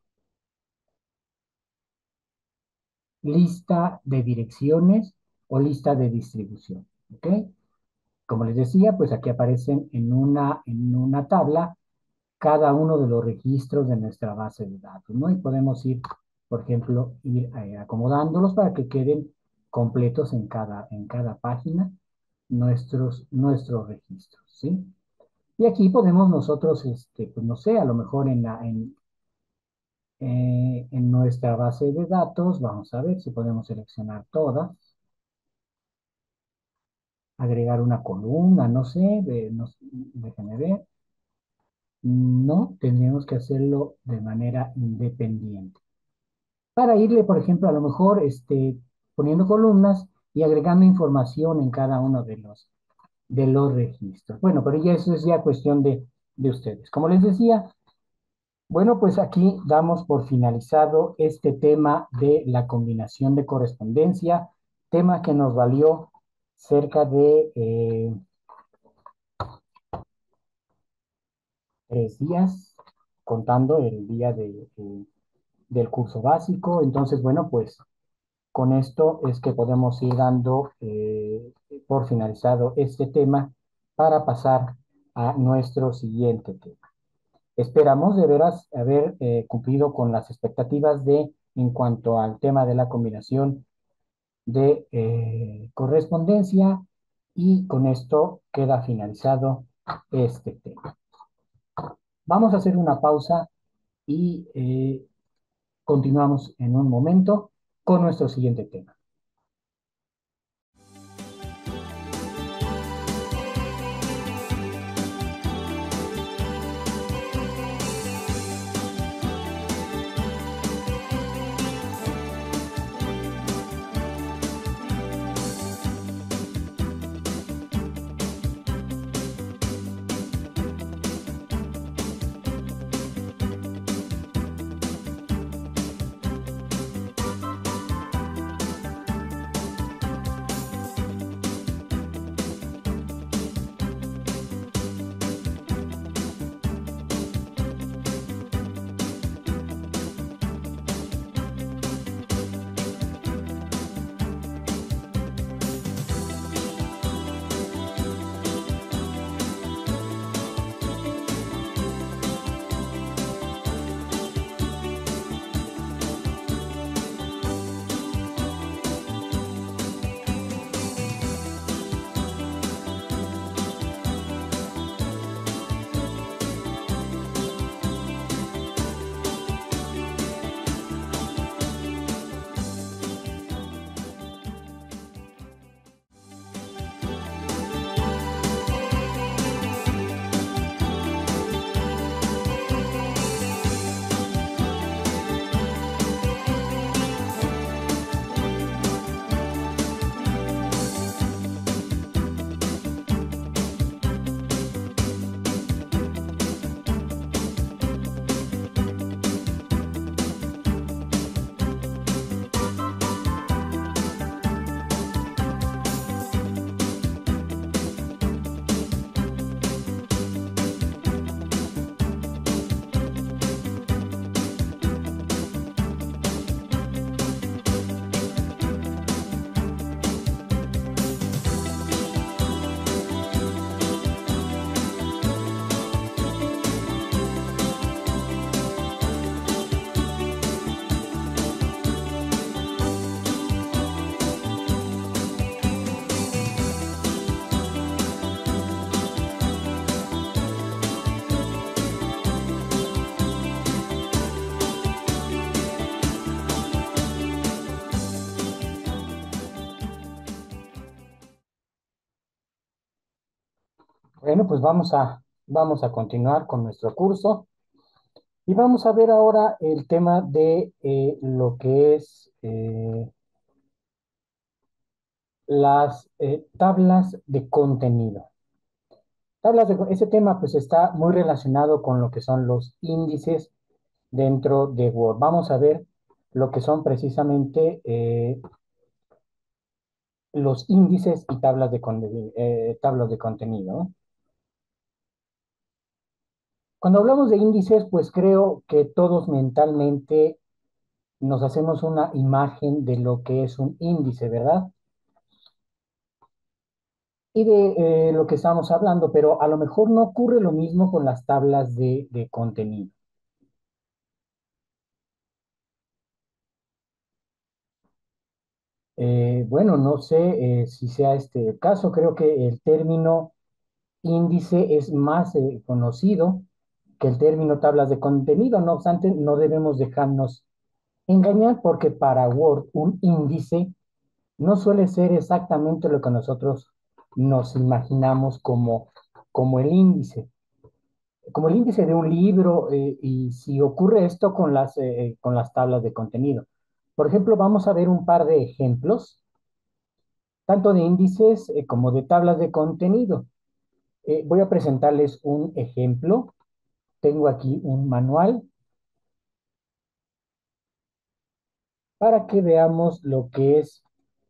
lista de direcciones o lista de distribución. ¿Ok? Como les decía, pues aquí aparecen en una tabla cada uno de los registros de nuestra base de datos, ¿no? Y podemos ir, por ejemplo, ir acomodándolos para que queden completos en cada página nuestros registros, ¿sí? Y aquí podemos nosotros, pues no sé, a lo mejor en nuestra base de datos, vamos a ver si podemos seleccionar todas, agregar una columna, no sé, déjenme ver. No, tendríamos que hacerlo de manera independiente. Para irle, por ejemplo, a lo mejor poniendo columnas y agregando información en cada uno de los registros. Bueno, pero ya eso es ya cuestión de ustedes. Como les decía, bueno, pues aquí damos por finalizado este tema de la combinación de correspondencia, tema que nos valió cerca de 3 días, contando el día del curso básico. Entonces, bueno, pues con esto es que podemos ir dando por finalizado este tema para pasar a nuestro siguiente tema. Esperamos de veras haber cumplido con las expectativas en cuanto al tema de la combinación de correspondencia, y con esto queda finalizado este tema. Vamos a hacer una pausa y continuamos en un momento con nuestro siguiente tema. Bueno, pues vamos a continuar con nuestro curso y vamos a ver ahora el tema de lo que es las tablas de contenido. Ese tema pues está muy relacionado con lo que son los índices dentro de Word. Vamos a ver lo que son precisamente los índices y tablas de contenido, ¿no? Cuando hablamos de índices, pues creo que todos mentalmente nos hacemos una imagen de lo que es un índice, ¿verdad? Y de lo que estamos hablando, pero a lo mejor no ocurre lo mismo con las tablas de contenido. Bueno, no sé si sea este el caso, creo que el término índice es más conocido que el término tablas de contenido. No obstante, no debemos dejarnos engañar porque para Word un índice no suele ser exactamente lo que nosotros nos imaginamos como el índice. Como el índice de un libro, y si ocurre esto con las tablas de contenido. Por ejemplo, vamos a ver un par de ejemplos, tanto de índices como de tablas de contenido. Voy a presentarles un ejemplo. Tengo aquí un manual para que veamos lo que es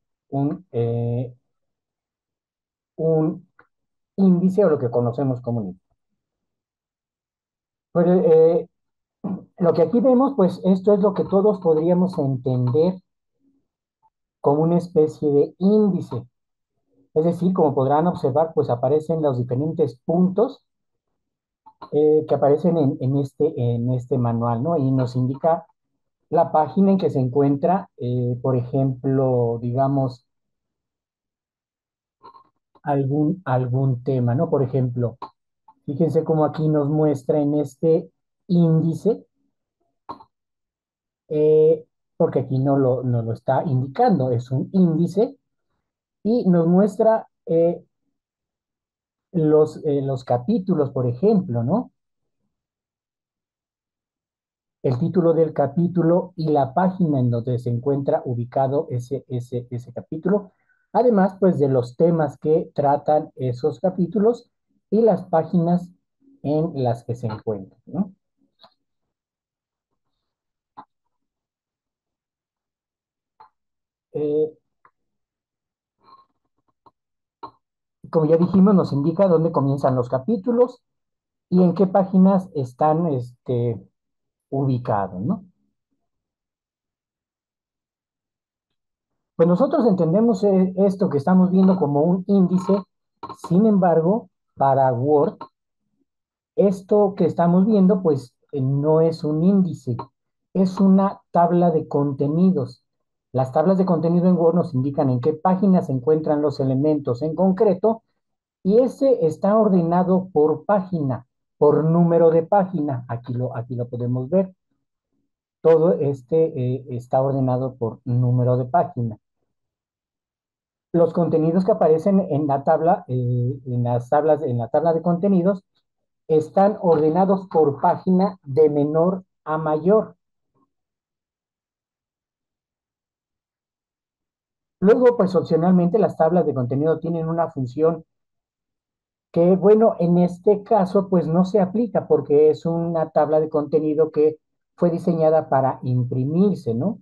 un índice o lo que conocemos como un índice. Pues, lo que aquí vemos, pues esto es lo que todos podríamos entender como una especie de índice. Es decir, como podrán observar, pues aparecen los diferentes puntos que aparecen en este manual, ¿no? Y nos indica la página en que se encuentra, por ejemplo, digamos, algún tema, ¿no? Por ejemplo, fíjense cómo aquí nos muestra en este índice, eh, porque aquí no lo está indicando, es un índice, y nos muestra los capítulos, por ejemplo, ¿no? El título del capítulo y la página en donde se encuentra ubicado ese capítulo, además, pues, de los temas que tratan esos capítulos y las páginas en las que se encuentran, ¿no? Eh, Como ya dijimos, nos indica dónde comienzan los capítulos y en qué páginas están ubicados, ¿no? Pues nosotros entendemos esto que estamos viendo como un índice. Sin embargo, para Word, esto que estamos viendo, pues no es un índice, es una tabla de contenidos. Las tablas de contenido en Word nos indican en qué página se encuentran los elementos en concreto, y ese está ordenado por página, por número de página. Aquí lo podemos ver. Todo está ordenado por número de página. Los contenidos que aparecen en la tabla, en la tabla de contenidos, están ordenados por página de menor a mayor. Luego, pues opcionalmente las tablas de contenido tienen una función que, bueno, en este caso, pues no se aplica porque es una tabla de contenido que fue diseñada para imprimirse, ¿no?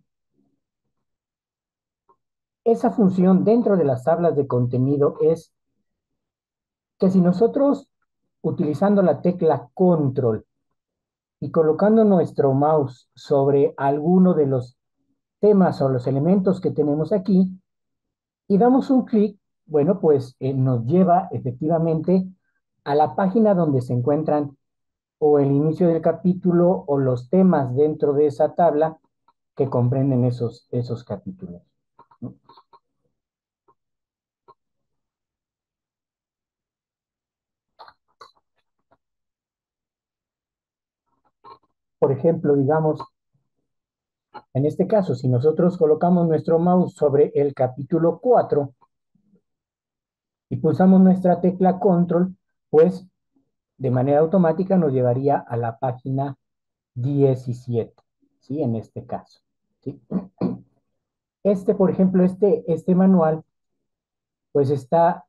Esa función dentro de las tablas de contenido es que si nosotros, utilizando la tecla control y colocando nuestro mouse sobre alguno de los temas o los elementos que tenemos aquí y damos un clic, bueno, pues nos lleva efectivamente a la página donde se encuentran o el inicio del capítulo o los temas dentro de esa tabla que comprenden esos capítulos, ¿no? Por ejemplo, digamos, en este caso, si nosotros colocamos nuestro mouse sobre el capítulo 4 y pulsamos nuestra tecla control, pues de manera automática nos llevaría a la página 17, ¿sí? En este caso, ¿sí? Por ejemplo, este manual, pues está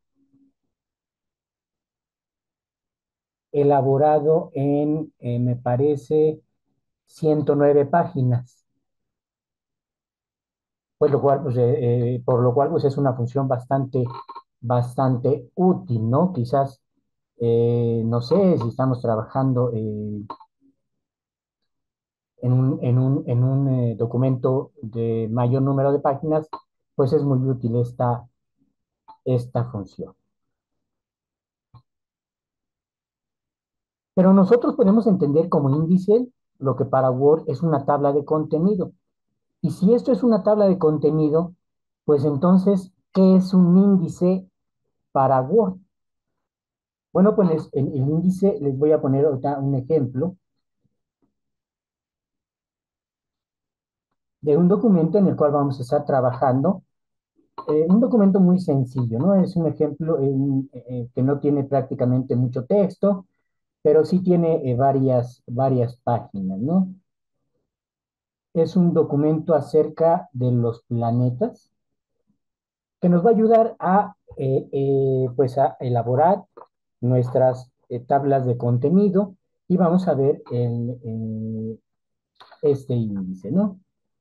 elaborado en, me parece, 109 páginas, pues por lo cual, pues es una función bastante útil, ¿no? Quizás, no sé, si estamos trabajando en un documento de mayor número de páginas, pues es muy útil esta función. Pero nosotros podemos entender como índice lo que para Word es una tabla de contenido. Y si esto es una tabla de contenido, pues entonces, ¿qué es un índice para Word? Bueno, pues en el índice les voy a poner ahorita un ejemplo de un documento en el cual vamos a estar trabajando. Un documento muy sencillo, ¿no? Es un ejemplo que no tiene prácticamente mucho texto, pero sí tiene varias páginas, ¿no? Es un documento acerca de los planetas que nos va a ayudar pues a elaborar nuestras tablas de contenido y vamos a ver este índice, ¿no?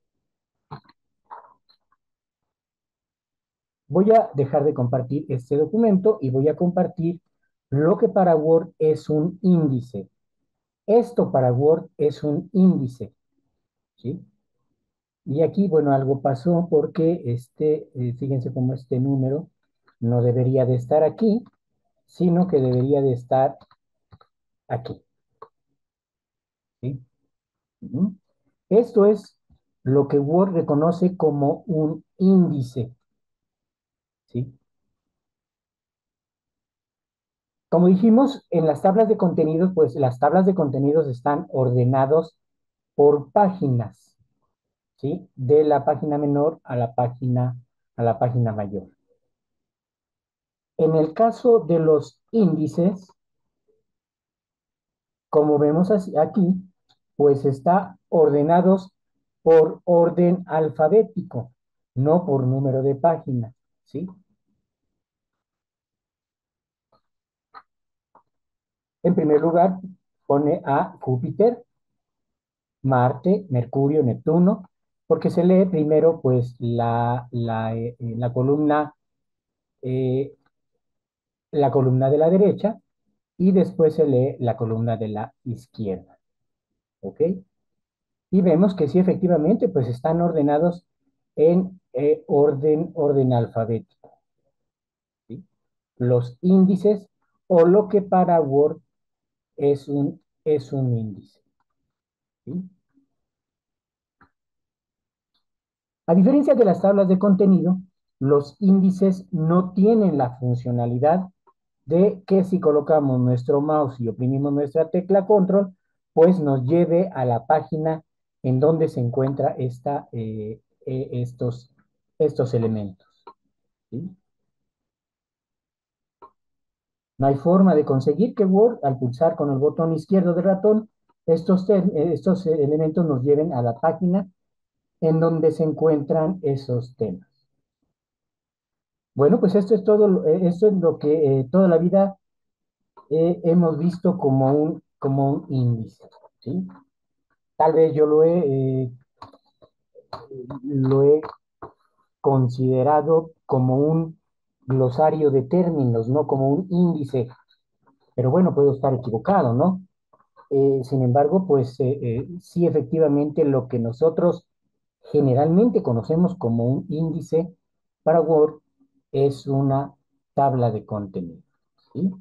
Voy a dejar de compartir este documento y voy a compartir lo que para Word es un índice. Esto para Word es un índice, ¿sí? Y aquí, bueno, algo pasó porque fíjense cómo este número no debería de estar aquí, sino que debería de estar aquí, ¿sí? Ujú. Esto es lo que Word reconoce como un índice, ¿sí? Como dijimos, en las tablas de contenidos, pues las tablas de contenidos están ordenados por páginas, ¿sí? De la página menor a la página mayor. En el caso de los índices, como vemos aquí, pues está ordenados por orden alfabético, no por número de páginas, ¿sí? En primer lugar, pone a Júpiter, Marte, Mercurio, Neptuno, porque se lee primero pues eh, la columna de la derecha y después se lee la columna de la izquierda, ¿ok? Y vemos que sí, efectivamente, pues están ordenados en orden alfabético, ¿sí? Los índices o lo que para Word es un índice, ¿sí? A diferencia de las tablas de contenido, los índices no tienen la funcionalidad de que si colocamos nuestro mouse y oprimimos nuestra tecla control, pues nos lleve a la página en donde se encuentra estos elementos, ¿sí? No hay forma de conseguir que Word, al pulsar con el botón izquierdo del ratón, estos elementos nos lleven a la página en donde se encuentran esos temas. Bueno, pues esto es todo, esto es lo que toda la vida hemos visto como un índice, ¿sí? Tal vez yo lo he considerado como un glosario de términos, no como un índice, pero bueno, puedo estar equivocado, ¿no? Sin embargo, pues sí, efectivamente, lo que nosotros generalmente conocemos como un índice para Word es una tabla de contenido, ¿sí?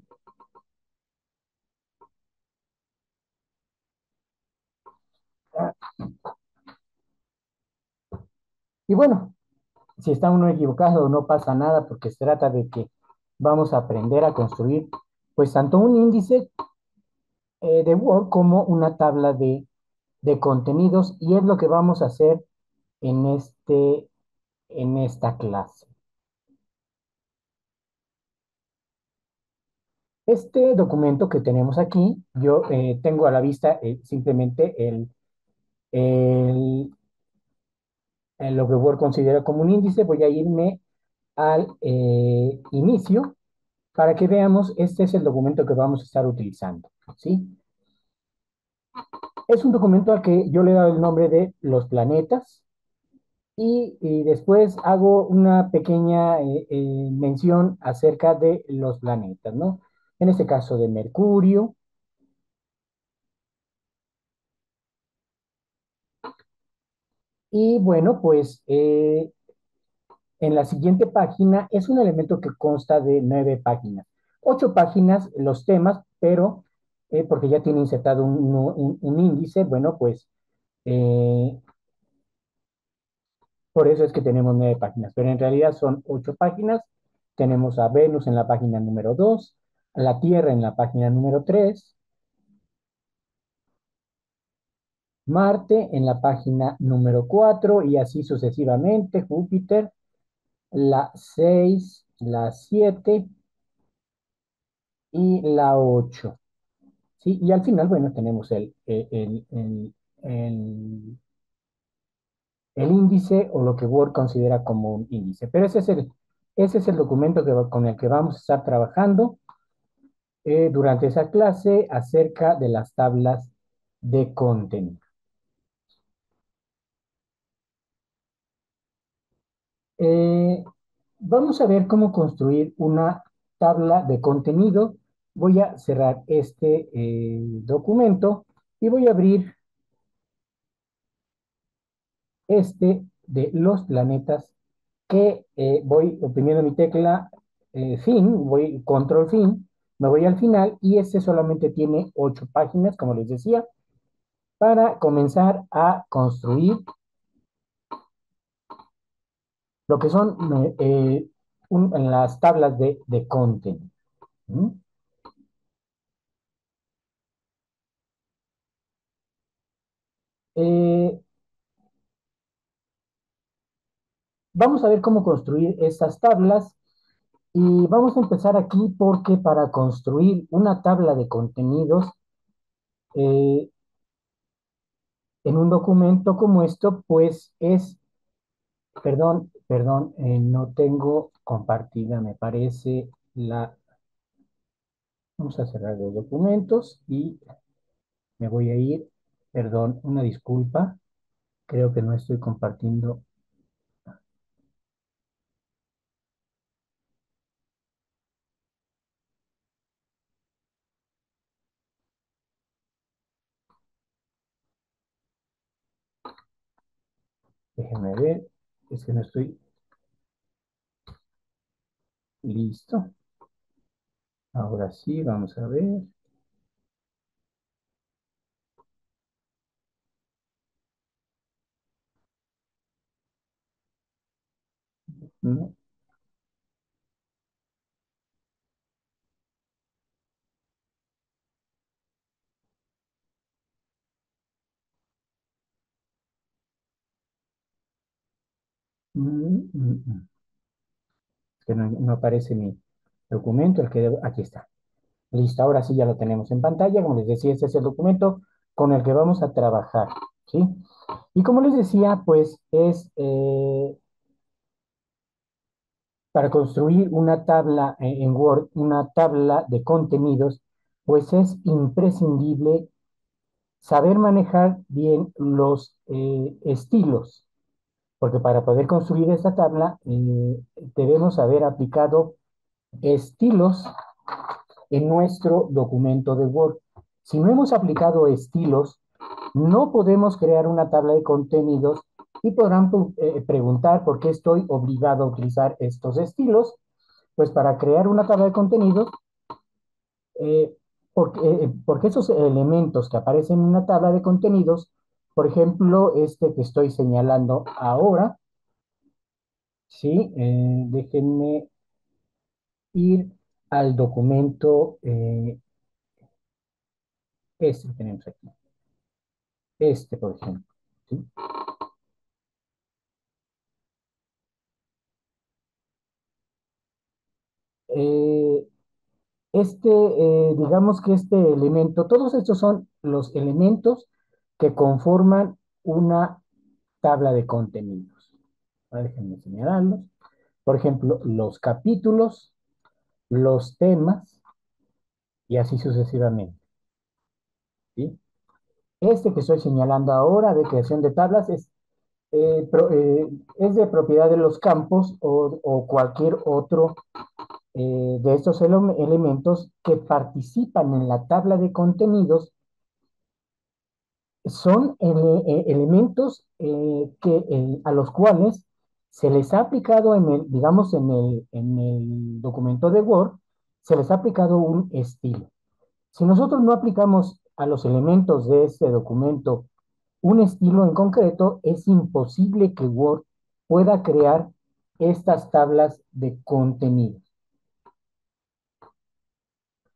Y bueno, si está uno equivocado, no pasa nada porque se trata de que vamos a aprender a construir, pues tanto un índice de Word como una tabla de contenidos y es lo que vamos a hacer en, en esta clase. Este documento que tenemos aquí, yo tengo a la vista simplemente el- lo que Word considera como un índice. Voy a irme al inicio para que veamos, este es el documento que vamos a estar utilizando, ¿sí? Es un documento al que yo le he dado el nombre de los planetas y después hago una pequeña mención acerca de los planetas, ¿no? En este caso de Mercurio. Y bueno, pues en la siguiente página es un elemento que consta de 9 páginas. 8 páginas los temas, pero porque ya tiene insertado un índice, bueno, pues eh, por eso es que tenemos 9 páginas, pero en realidad son 8 páginas. Tenemos a Venus en la página número 2, la Tierra en la página número 3, Marte en la página número 4 y así sucesivamente, Júpiter, la 6, la 7 y la 8. ¿Sí? Y al final, bueno, tenemos el índice o lo que Word considera como un índice. Pero ese es el documento con el que vamos a estar trabajando durante esa clase acerca de las tablas de contenido. Eh, Vamos a ver cómo construir una tabla de contenido. Voy a cerrar este documento y voy a abrir este de los planetas que voy oprimiendo mi tecla fin, voy control fin, me voy al final y este solamente tiene 8 páginas, como les decía, para comenzar a construir lo que son las tablas de contenido. ¿Mm? Eh, Vamos a ver cómo construir estas tablas y vamos a empezar aquí porque para construir una tabla de contenidos eh, en un documento como esto, pues perdón, no tengo compartida, me parece vamos a cerrar los documentos y me voy a ir, perdón, una disculpa, creo que no estoy compartiendo, déjenme ver, es que no estoy listo. Ahora sí, vamos a ver. No, es que no aparece mi documento, aquí está. Listo, ahora sí ya lo tenemos en pantalla. Como les decía, este es el documento con el que vamos a trabajar, ¿sí? Y como les decía, pues para construir una tabla en Word, una tabla de contenidos, pues es imprescindible saber manejar bien los estilos, porque para poder construir esta tabla debemos haber aplicado estilos en nuestro documento de Word. Si no hemos aplicado estilos, no podemos crear una tabla de contenidos y podrán preguntar por qué estoy obligado a utilizar estos estilos. Pues para crear una tabla de contenidos, eh, porque esos elementos que aparecen en una tabla de contenidos, por ejemplo, este que estoy señalando ahora, ¿sí? Déjenme ir al documento, este que tenemos aquí, este, por ejemplo, ¿sí? Eh, digamos que este elemento, todos estos son los elementos que conforman una tabla de contenidos. Déjenme señalarlos. Por ejemplo, los capítulos, los temas y así sucesivamente. ¿Sí? Este que estoy señalando ahora de creación de tablas es de propiedad de los campos o cualquier otro de estos elementos que participan en la tabla de contenidos son elementos a los cuales se les ha aplicado digamos, en el documento de Word, se les ha aplicado un estilo. Si nosotros no aplicamos a los elementos de este documento un estilo en concreto, es imposible que Word pueda crear estas tablas de contenido.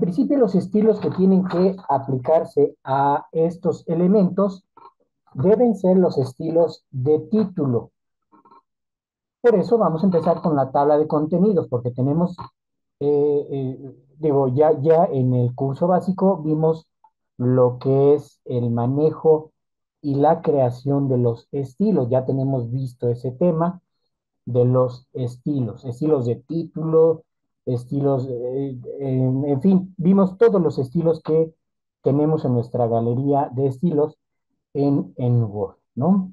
principio, los estilos que tienen que aplicarse a estos elementos deben ser los estilos de título. Por eso vamos a empezar con la tabla de contenidos, porque tenemos, digo, ya en el curso básico vimos lo que es el manejo y la creación de los estilos. Ya tenemos visto ese tema de los estilos, estilos de título, estilos, en fin, vimos todos los estilos que tenemos en nuestra galería de estilos en Word, ¿no?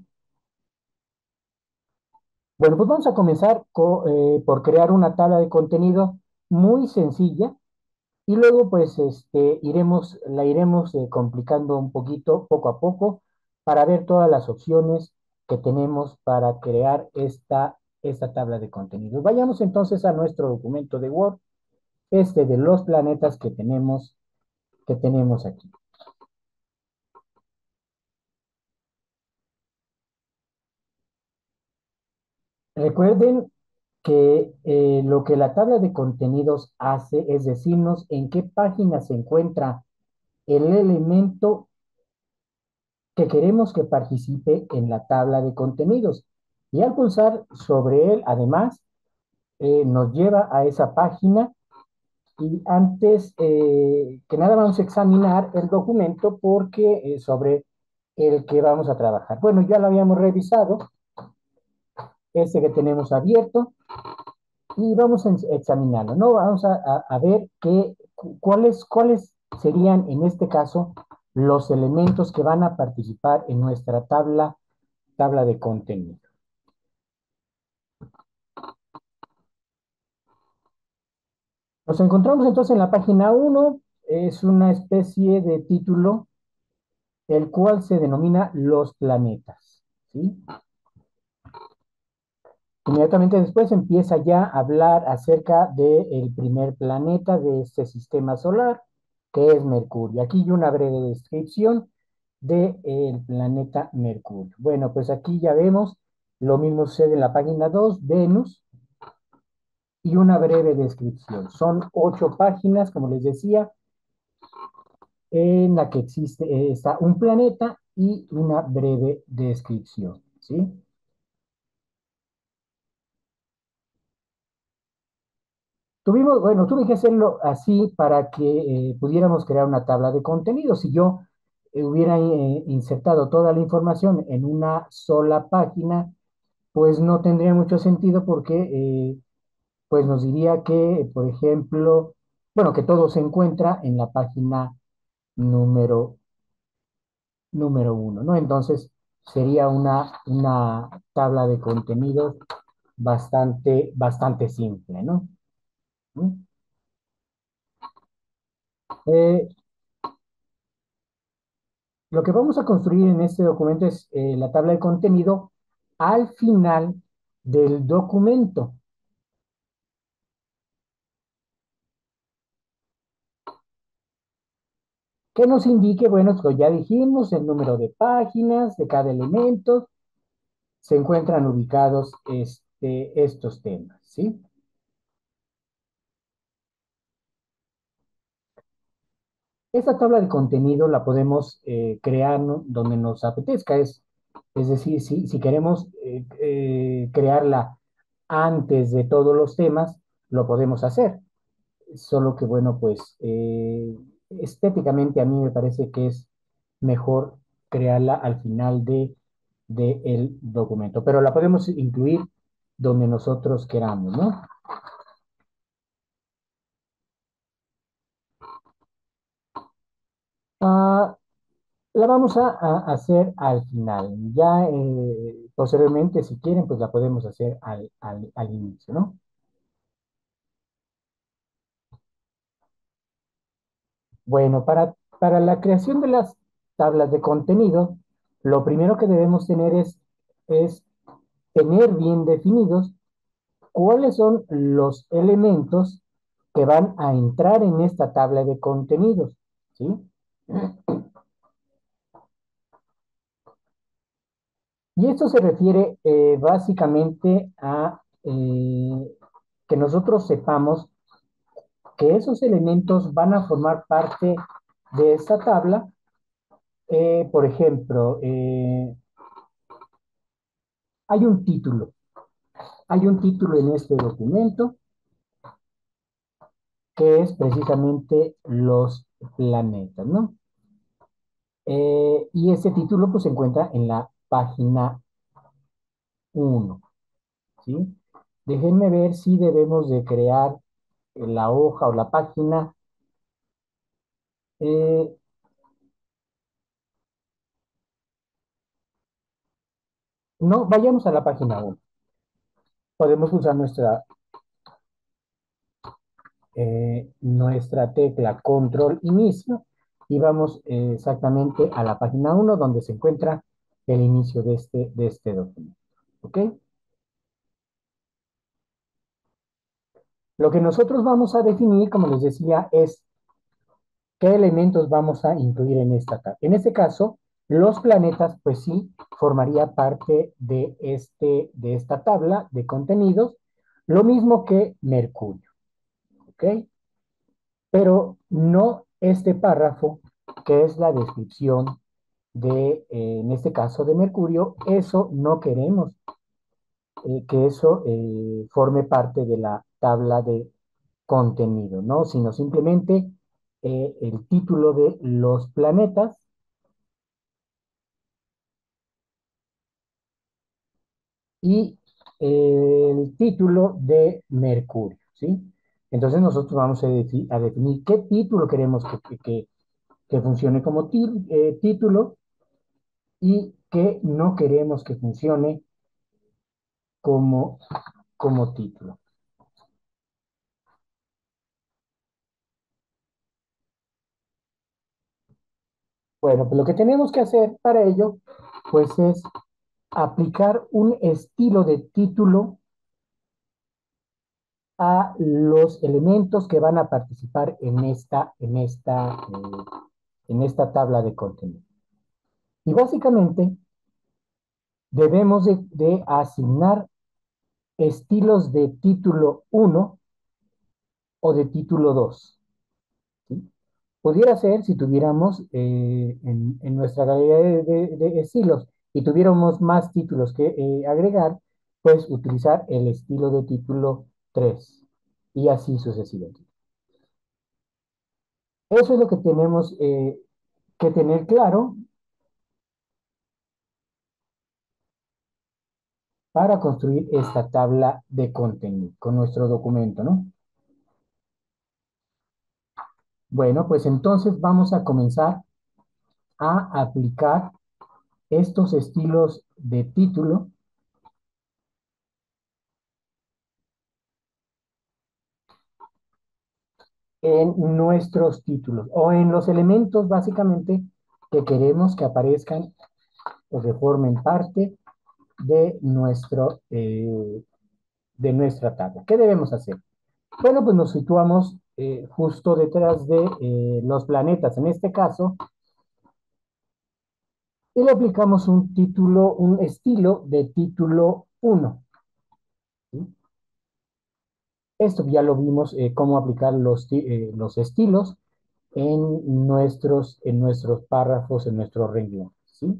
Bueno, pues vamos a comenzar por crear una tabla de contenido muy sencilla y luego pues la iremos complicando un poquito, poco a poco, para ver todas las opciones que tenemos para crear esta tabla de contenido. Vayamos entonces a nuestro documento de Word, de los planetas que tenemos aquí. Recuerden que lo que la tabla de contenidos hace es decirnos en qué página se encuentra el elemento que queremos que participe en la tabla de contenidos. Y al pulsar sobre él, además, nos lleva a esa página y antes que nada vamos a examinar el documento porque sobre el que vamos a trabajar. Bueno, ya lo habíamos revisado, este que tenemos abierto, y vamos a examinarlo, ¿no? Vamos a ver cuáles serían en este caso los elementos que van a participar en nuestra tabla de contenido. Nos encontramos entonces en la página 1, es una especie de título, el cual se denomina Los planetas, ¿sí? Inmediatamente después empieza ya a hablar acerca del primer planeta de este sistema solar, que es Mercurio. Aquí hay una breve descripción del planeta Mercurio. Bueno, pues aquí ya vemos, lo mismo sucede en la página 2, Venus, y una breve descripción. Son 8 páginas, como les decía, en la que está un planeta y una breve descripción, ¿sí? Bueno, tuve que hacerlo así para que pudiéramos crear una tabla de contenido. Si yo hubiera insertado toda la información en una sola página, pues no tendría mucho sentido porque pues nos diría que, por ejemplo, bueno, que todo se encuentra en la página número, número 1, ¿no? Entonces sería una tabla de contenidos bastante simple, ¿no? ¿Mm? Eh, Lo que vamos a construir en este documento es la tabla de contenido al final del documento, que nos indique, bueno, pues ya dijimos, el número de páginas de cada elemento, se encuentran ubicados estos temas, ¿sí? Esta tabla de contenido la podemos crear, ¿no?, donde nos apetezca, es decir, si queremos crearla antes de todos los temas, lo podemos hacer. Solo que, bueno, pues estéticamente a mí me parece que es mejor crearla al final de el documento, pero la podemos incluir donde nosotros queramos, ¿no? Ah, la vamos a hacer al final. Ya posteriormente, si quieren, pues la podemos hacer al inicio, ¿no? Bueno, para la creación de las tablas de contenido, lo primero que debemos tener es tener bien definidos cuáles son los elementos que van a entrar en esta tabla de contenidos, ¿sí? Y esto se refiere básicamente a que nosotros sepamos que esos elementos van a formar parte de esta tabla. Por ejemplo, hay un título. Hay un título en este documento que es precisamente los planetas, ¿no? Y ese título pues se encuentra en la página 1, ¿sí? Déjenme ver si debemos de crear la hoja o la página. Eh, no, vayamos a la página 1. Podemos usar nuestra tecla control inicio y vamos exactamente a la página 1 donde se encuentra el inicio de este documento. ¿Ok? Lo que nosotros vamos a definir, como les decía, es qué elementos vamos a incluir en esta tabla. En este caso, los planetas, pues sí, formaría parte de esta tabla de contenidos, lo mismo que Mercurio. ¿Ok? Pero no este párrafo, que es la descripción en este caso, de Mercurio. Eso no queremos que eso forme parte de la tabla de contenido, ¿no? Sino simplemente el título de los planetas y el título de Mercurio, ¿sí? Entonces nosotros vamos a definir qué título queremos que funcione como título y qué no queremos que funcione como, como título. Bueno, pues lo que tenemos que hacer para ello, pues es aplicar un estilo de título a los elementos que van a participar en esta tabla de contenido. Y básicamente debemos de asignar estilos de título 1 o de título 2. ¿Sí? Pudiera ser si tuviéramos en nuestra galería de estilos y tuviéramos más títulos que agregar, pues utilizar el estilo de título 3 y así sucesivamente. Eso es lo que tenemos que tener claro para construir esta tabla de contenido con nuestro documento, ¿no? Bueno, pues entonces vamos a comenzar a aplicar estos estilos de título en nuestros títulos o en los elementos básicamente que queremos que aparezcan o que formen parte de, de nuestra tabla. ¿Qué debemos hacer? Bueno, pues nos situamos justo detrás de los planetas, en este caso, y le aplicamos un título, un estilo de título 1. ¿Sí? Esto ya lo vimos, cómo aplicar los estilos en nuestros párrafos, en nuestro renglón. ¿Sí?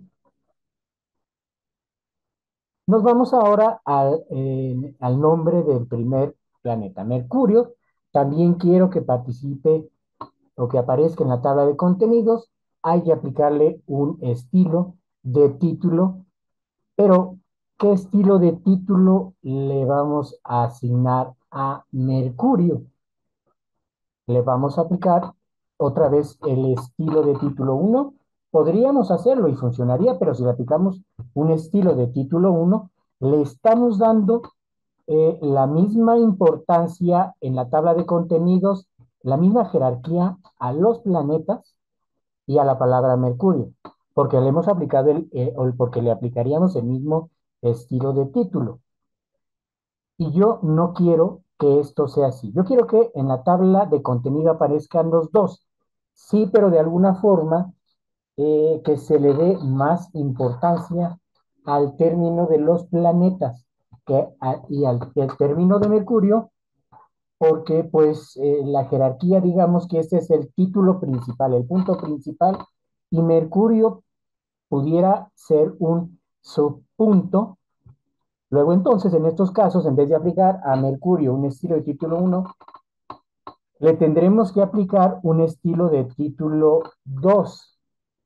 Nos vamos ahora al nombre del primer planeta, Mercurio. También quiero que participe o que aparezca en la tabla de contenidos. Hay que aplicarle un estilo de título, pero ¿qué estilo de título le vamos a asignar a Mercurio? Le vamos a aplicar otra vez el estilo de título 1. Podríamos hacerlo y funcionaría, pero si le aplicamos un estilo de título 1, le estamos dando la misma importancia en la tabla de contenidos, la misma jerarquía a los planetas y a la palabra Mercurio, porque le hemos aplicado o porque le aplicaríamos el mismo estilo de título. Y yo no quiero que esto sea así. Yo quiero que en la tabla de contenido aparezcan los dos. Sí, pero de alguna forma que se le dé más importancia al término de los planetas y al término de Mercurio porque pues la jerarquía, digamos que este es el título principal, el punto principal, y Mercurio pudiera ser un subpunto. Luego entonces, en estos casos, en vez de aplicar a Mercurio un estilo de título uno, le tendremos que aplicar un estilo de título 2.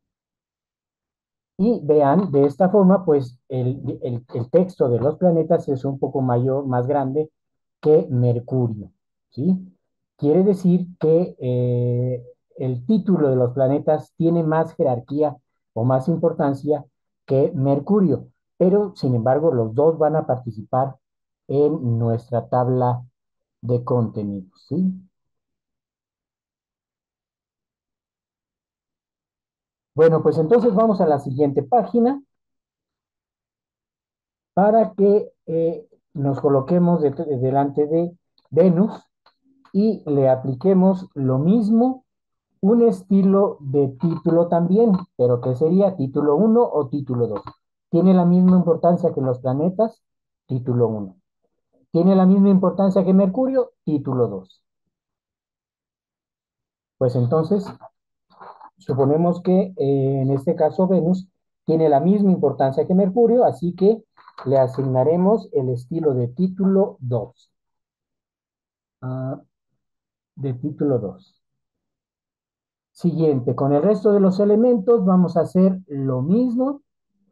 Y vean, de esta forma, pues el texto de los planetas es un poco mayor, más grande que Mercurio, ¿sí? Quiere decir que el título de los planetas tiene más jerarquía o más importancia que Mercurio, pero sin embargo los dos van a participar en nuestra tabla de contenidos, ¿sí? Bueno, pues entonces vamos a la siguiente página para que nos coloquemos delante de Venus y le apliquemos lo mismo, un estilo de título también, pero que sería título uno o título 2. Tiene la misma importancia que los planetas, título uno. Tiene la misma importancia que Mercurio, título 2. Pues entonces, suponemos que en este caso Venus tiene la misma importancia que Mercurio, así que le asignaremos el estilo de título 2. De título 2. Siguiente, con el resto de los elementos vamos a hacer lo mismo.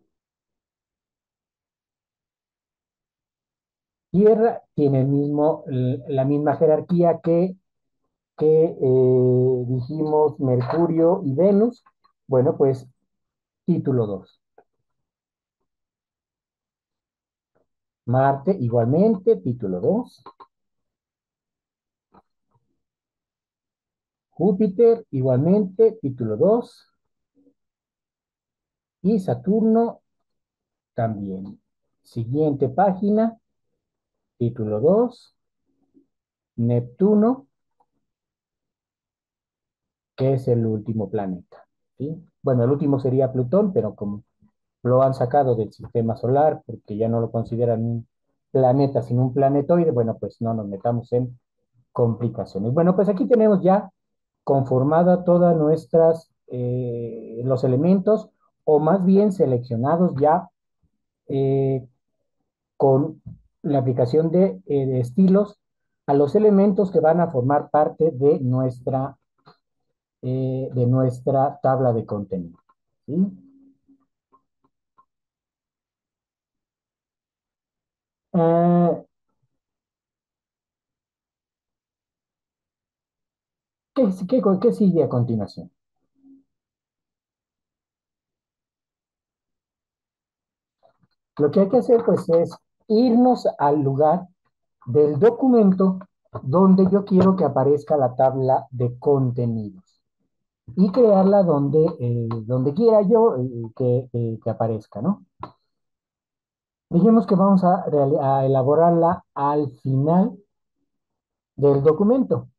Tierra tiene la misma jerarquía que dijimos Mercurio y Venus. Bueno, pues título 2. Marte igualmente, título 2. Júpiter igualmente, título 2. Y Saturno también. Siguiente página, título 2. Neptuno, que es el último planeta, ¿sí? Bueno, el último sería Plutón, pero como lo han sacado del sistema solar porque ya no lo consideran un planeta, sino un planetoide, bueno, pues no nos metamos en complicaciones. Bueno, pues aquí tenemos ya conformada todas los elementos, o más bien seleccionados ya eh, con la aplicación de estilos a los elementos que van a formar parte de nuestra tabla de contenido, ¿sí? Eh, ¿qué sigue a continuación? Lo que hay que hacer, pues, es irnos al lugar del documento donde yo quiero que aparezca la tabla de contenidos y crearla donde quiera yo que aparezca, ¿no? Dijimos que vamos a elaborarla al final del documento,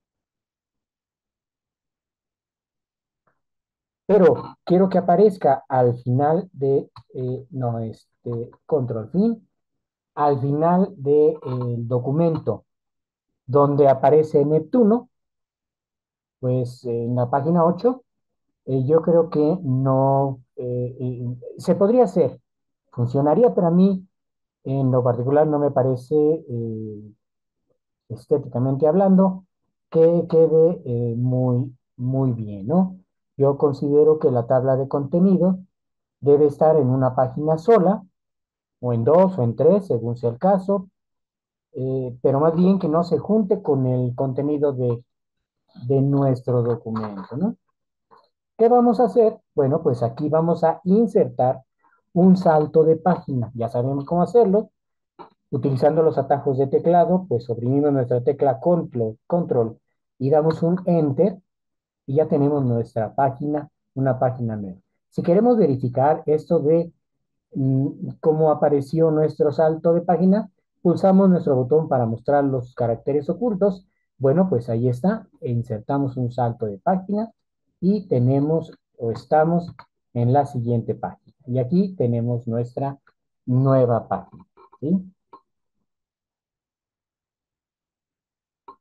pero quiero que aparezca al final no, control fin, al final del documento donde aparece Neptuno, pues en la página 8, yo creo que no se podría hacer, funcionaría, pero a mí en lo particular no me parece, estéticamente hablando, que quede muy bien, ¿no? Yo considero que la tabla de contenido debe estar en una página sola, o en dos, o en tres, según sea el caso, pero más bien que no se junte con el contenido de nuestro documento, ¿no? ¿Qué vamos a hacer? Bueno, pues aquí vamos a insertar un salto de página. Ya sabemos cómo hacerlo. Utilizando los atajos de teclado, pues oprimimos nuestra tecla control y damos un enter y ya tenemos nuestra página, una página nueva. Si queremos verificar esto de cómo apareció nuestro salto de página, pulsamos nuestro botón para mostrar los caracteres ocultos. Bueno, pues ahí está, insertamos un salto de página y tenemos o estamos en la siguiente página. Y aquí tenemos nuestra nueva página, ¿sí?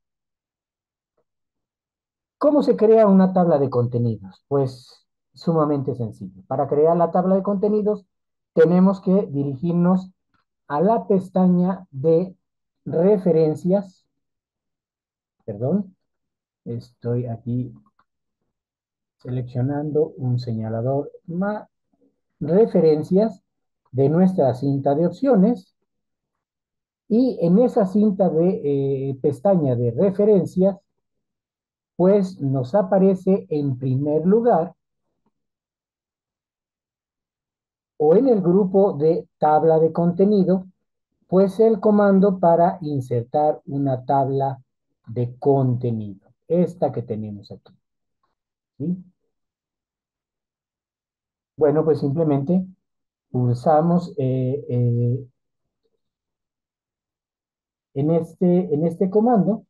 ¿Cómo se crea una tabla de contenidos? Pues sumamente sencillo. Para crear la tabla de contenidos, tenemos que dirigirnos a la pestaña de referencias. Perdón, estoy aquí seleccionando un señalador más referencias de nuestra cinta de opciones y en esa cinta de pestaña de referencias, pues nos aparece en primer lugar o en el grupo de tabla de contenido, pues el comando para insertar una tabla de contenido, esta que tenemos aquí, ¿sí? Bueno, pues simplemente pulsamos en este comando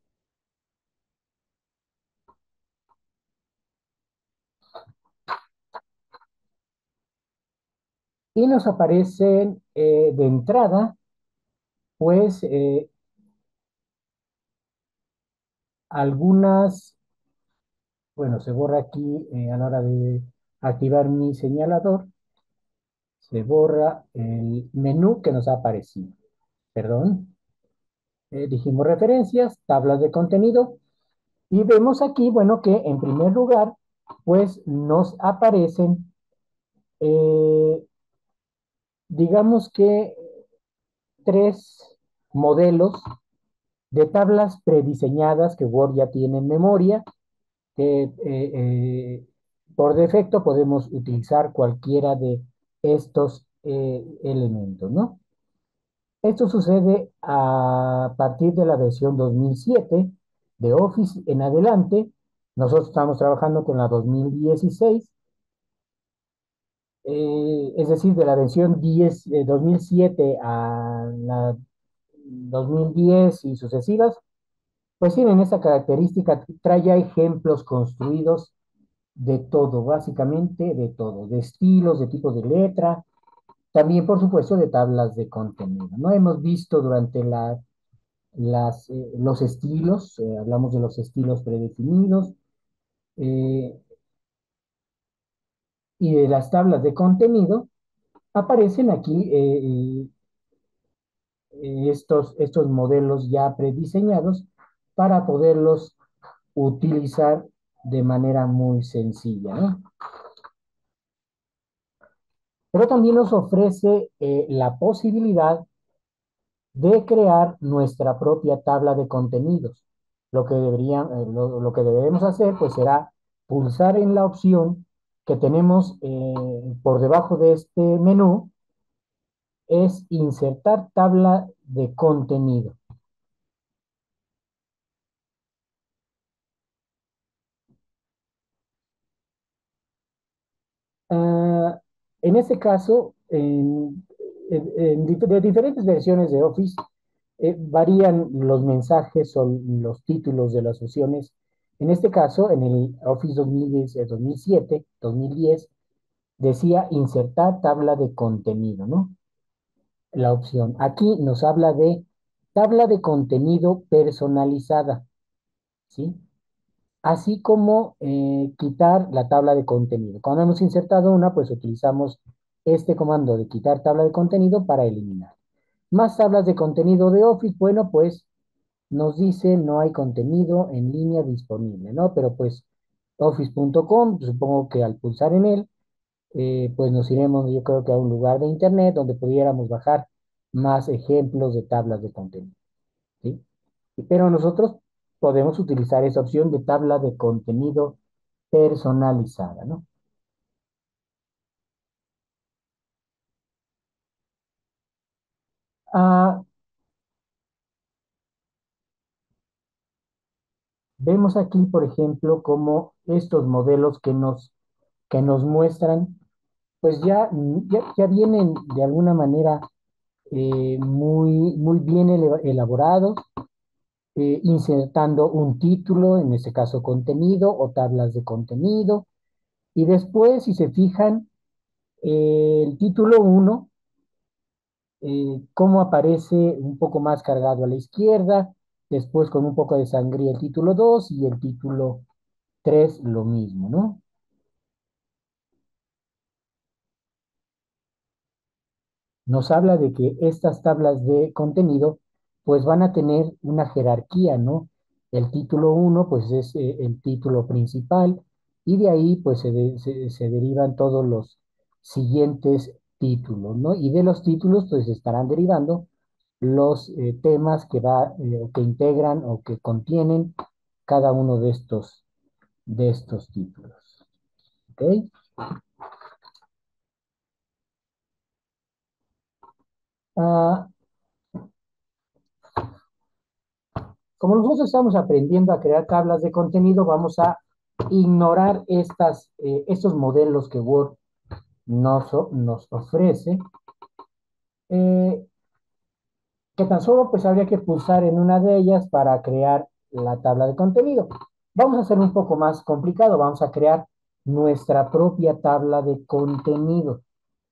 y nos aparecen de entrada, pues algunas, bueno, se borra aquí a la hora de activar mi señalador, se borra el menú que nos ha aparecido. Perdón, dijimos referencias, tablas de contenido, y vemos aquí, bueno, que en primer lugar, pues nos aparecen, eh, digamos que tres modelos de tablas prediseñadas que Word ya tiene en memoria, que por defecto podemos utilizar cualquiera de estos elementos, ¿no? Esto sucede a partir de la versión 2007 de Office en adelante. Nosotros estamos trabajando con la 2016, es decir, de la versión 10, 2007 a la 2010 y sucesivas, pues tienen esa característica, trae ya ejemplos construidos de todo, básicamente de todo, de estilos, de tipos de letra, también por supuesto de tablas de contenido. No hemos visto durante los estilos, hablamos de los estilos predefinidos eh, y de las tablas de contenido, aparecen aquí estos modelos ya prediseñados para poderlos utilizar de manera muy sencilla, ¿no? Pero también nos ofrece la posibilidad de crear nuestra propia tabla de contenidos. Lo que deberemos hacer pues será pulsar en la opción que tenemos por debajo de este menú, es insertar tabla de contenido. Ah, en este caso, de diferentes versiones de Office, varían los mensajes o los títulos de las opciones. En este caso, en el Office 2010, 2007, 2010, decía insertar tabla de contenido, ¿no? La opción. Aquí nos habla de tabla de contenido personalizada, ¿sí? Así como quitar la tabla de contenido. Cuando hemos insertado una, pues utilizamos este comando de quitar tabla de contenido para eliminar. Más tablas de contenido de Office, bueno, pues nos dice no hay contenido en línea disponible, ¿no? Pero pues office.com, supongo que al pulsar en él, pues nos iremos, yo creo que a un lugar de internet donde pudiéramos bajar más ejemplos de tablas de contenido, ¿sí? Pero nosotros podemos utilizar esa opción de tabla de contenido personalizada, ¿no? Ah, vemos aquí, por ejemplo, cómo estos modelos que nos muestran, pues ya vienen de alguna manera muy bien elaborados, insertando un título, en este caso contenido o tablas de contenido, y después, si se fijan, el título uno, cómo aparece un poco más cargado a la izquierda, después con un poco de sangría el título 2 y el título 3 lo mismo, ¿no? Nos habla de que estas tablas de contenido pues van a tener una jerarquía, ¿no? El título uno pues es el título principal y de ahí pues se derivan todos los siguientes títulos, ¿no? Y de los títulos pues estarán derivando los temas o que integran o que contienen cada uno de estos títulos, ¿ok? Ah, Como nosotros estamos aprendiendo a crear tablas de contenido, vamos a ignorar estos modelos que Word nos ofrece, eh, que tan solo pues habría que pulsar en una de ellas para crear la tabla de contenido. Vamos a hacer un poco más complicado, vamos a crear nuestra propia tabla de contenido.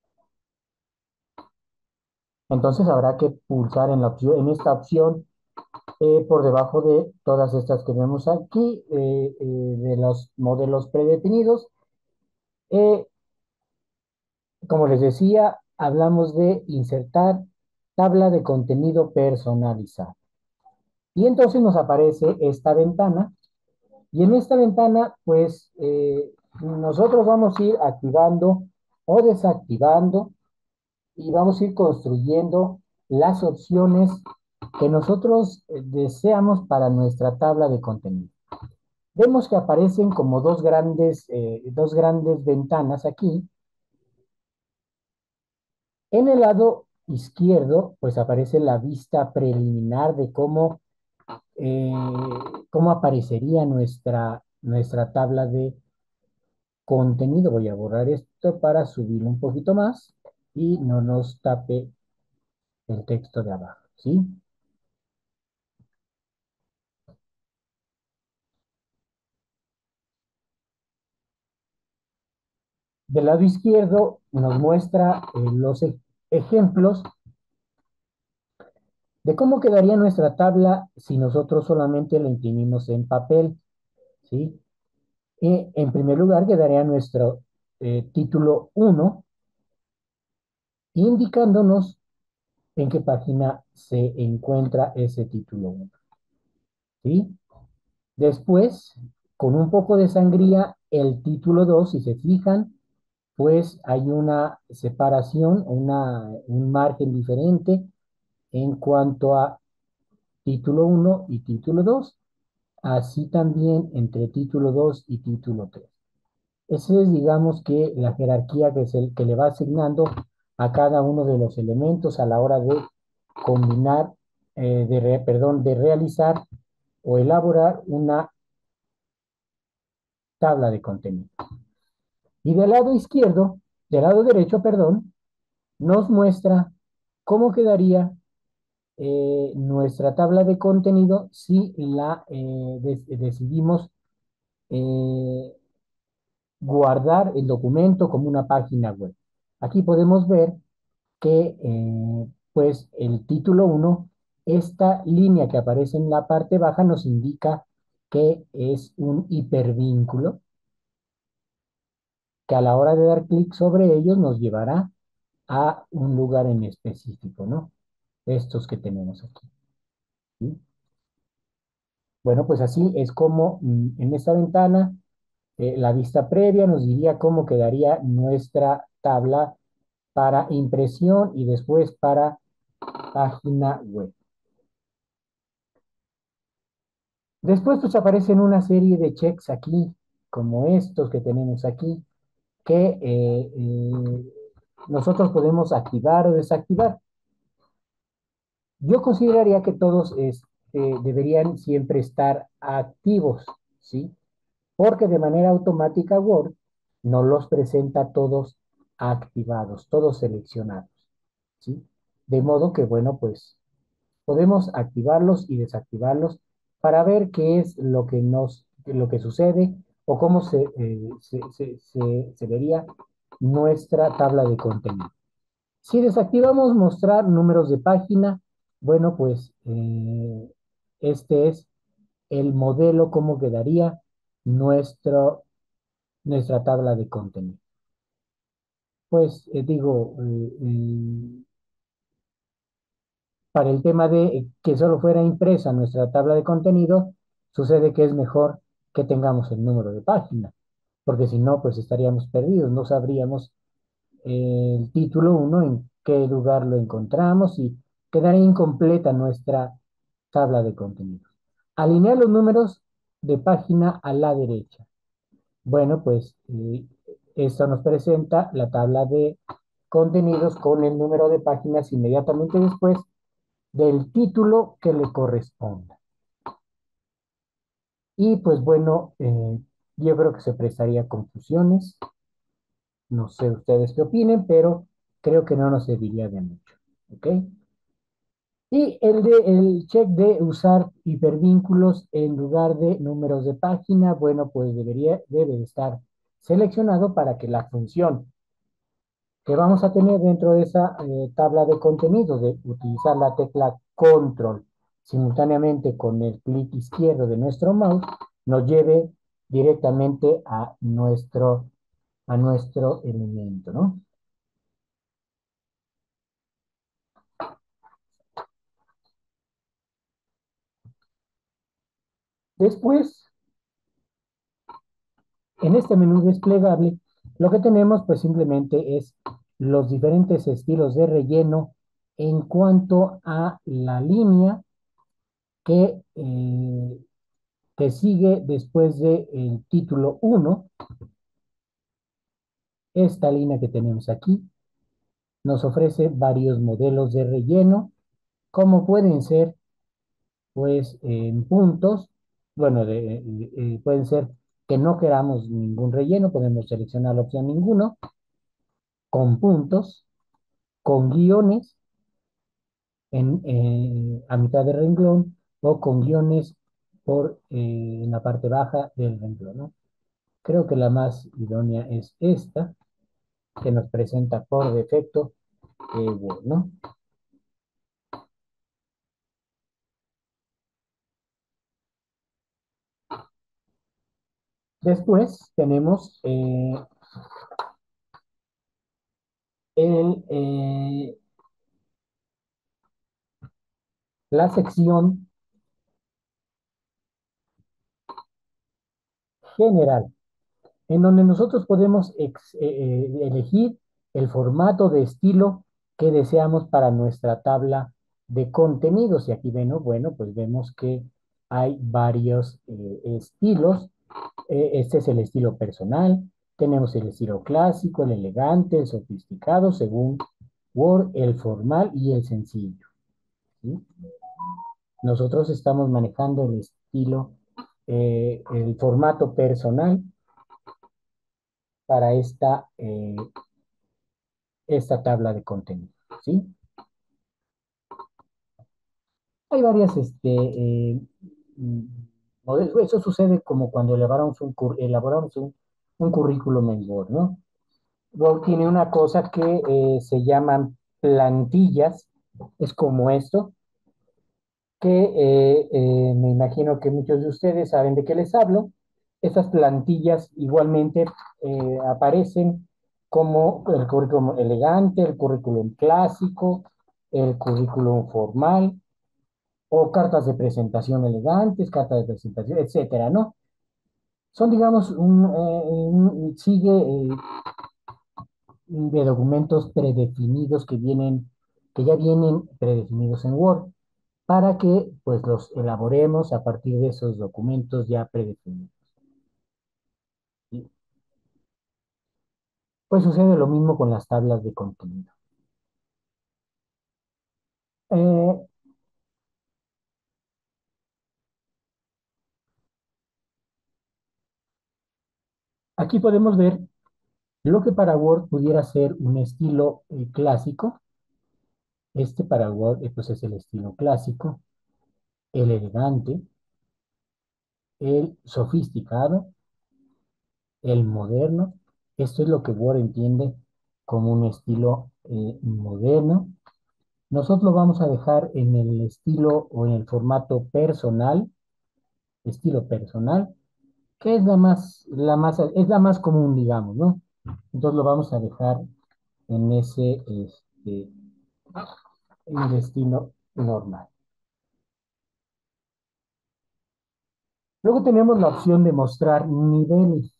Entonces habrá que pulsar en esta opción por debajo de todas estas que vemos aquí, de los modelos predefinidos. Eh, Como les decía, hablamos de insertar tabla de contenido personalizado. Y entonces nos aparece esta ventana. Y en esta ventana, pues nosotros vamos a ir activando o desactivando y vamos a ir construyendo las opciones que nosotros deseamos para nuestra tabla de contenido. Vemos que aparecen como dos grandes ventanas aquí. En el lado izquierdo, pues aparece la vista preliminar de eh, cómo aparecería nuestra tabla de contenido. Voy a borrar esto para subir un poquito más y no nos tape el texto de abajo, ¿sí? Del lado izquierdo nos muestra los ejemplos de cómo quedaría nuestra tabla si nosotros solamente la imprimimos en papel, ¿sí? Y en primer lugar quedaría nuestro título uno, indicándonos en qué página se encuentra ese título uno, ¿sí? Después, con un poco de sangría, el título 2, si se fijan, pues hay una separación, un margen diferente en cuanto a título uno y título 2, así también entre título 2 y título 3. Esa es, digamos, que la jerarquía que le va asignando a cada uno de los elementos a la hora de combinar, perdón, de realizar o elaborar una tabla de contenido. Y del lado derecho, perdón, nos muestra cómo quedaría nuestra tabla de contenido si decidimos eh, guardar el documento como una página web. Aquí podemos ver que pues el título uno, esta línea que aparece en la parte baja nos indica que es un hipervínculo que a la hora de dar clic sobre ellos nos llevará a un lugar en específico, ¿no? Estos que tenemos aquí, ¿sí? Bueno, pues así es como en esta ventana la vista previa nos diría cómo quedaría nuestra tabla para impresión y después para página web. Después pues aparecen una serie de checks aquí, como estos que tenemos aquí, que nosotros podemos activar o desactivar. Yo consideraría que todos deberían siempre estar activos, ¿sí? Porque de manera automática Word nos los presenta todos activados, todos seleccionados, ¿sí? De modo que, bueno, pues podemos activarlos y desactivarlos para ver qué es lo que sucede o cómo se vería nuestra tabla de contenido. Si desactivamos mostrar números de página, bueno, pues este es el modelo, cómo quedaría. nuestro, nuestra tabla de contenido. Pues digo, para el tema de que solo fuera impresa nuestra tabla de contenido, sucede que es mejor que tengamos el número de página, porque si no, pues estaríamos perdidos, no sabríamos el título uno en qué lugar lo encontramos y quedaría incompleta nuestra tabla de contenidos. Alinear los números de página a la derecha. Bueno, pues esto nos presenta la tabla de contenidos con el número de páginas inmediatamente después del título que le corresponda. Y pues bueno, yo creo que se prestaría a confusiones. No sé ustedes qué opinen, pero creo que no nos serviría de mucho. ¿Ok? Y el check de usar hipervínculos en lugar de números de página, bueno, pues debe de estar seleccionado para que la función que vamos a tener dentro de esa tabla de contenidos, de utilizar la tecla control simultáneamente con el clic izquierdo de nuestro mouse, nos lleve directamente a nuestro elemento, ¿no? Después, en este menú desplegable, lo que tenemos pues simplemente es los diferentes estilos de relleno en cuanto a la línea que, eh, que sigue después del título uno. Esta línea que tenemos aquí nos ofrece varios modelos de relleno, como pueden ser, pues, en puntos, bueno, pueden ser que no queramos ningún relleno, podemos seleccionar la opción ninguno, con puntos, con guiones a mitad de renglón o con guiones en la parte baja del renglón, ¿no? Creo que la más idónea es esta, que nos presenta por defecto Word, ¿no? Después tenemos el, eh, la sección general, en donde nosotros podemos elegir el formato de estilo que deseamos para nuestra tabla de contenidos. Y aquí ven, ¿no? Bueno, pues vemos que hay varios estilos. Este es el estilo personal. Tenemos el estilo clásico, el elegante, el sofisticado, según Word, el formal y el sencillo. ¿Sí? Nosotros estamos manejando el estilo, el formato personal para esta tabla de contenido, ¿sí? Hay varias, mm, modelos. Eso sucede como cuando elaboramos un currículum en Word, ¿no? Word tiene una cosa que se llaman plantillas, es como esto, que me imagino que muchos de ustedes saben de qué les hablo. Estas plantillas igualmente aparecen como el currículum elegante, el currículum clásico, el currículum formal o cartas de presentación elegantes, cartas de presentación, etcétera, ¿no? Son, digamos, sigue de documentos predefinidos que ya vienen predefinidos en Word, para que pues los elaboremos a partir de esos documentos ya predefinidos. ¿Sí? Pues sucede lo mismo con las tablas de contenido. Eh, Aquí podemos ver lo que para Word pudiera ser un estilo clásico. Este para Word pues es el estilo clásico, el elegante, el sofisticado, el moderno. Esto es lo que Word entiende como un estilo moderno. Nosotros lo vamos a dejar en el estilo o en el formato personal, estilo personal. que es la más común, digamos, ¿no? Entonces lo vamos a dejar en en el estilo normal. Luego tenemos la opción de mostrar niveles.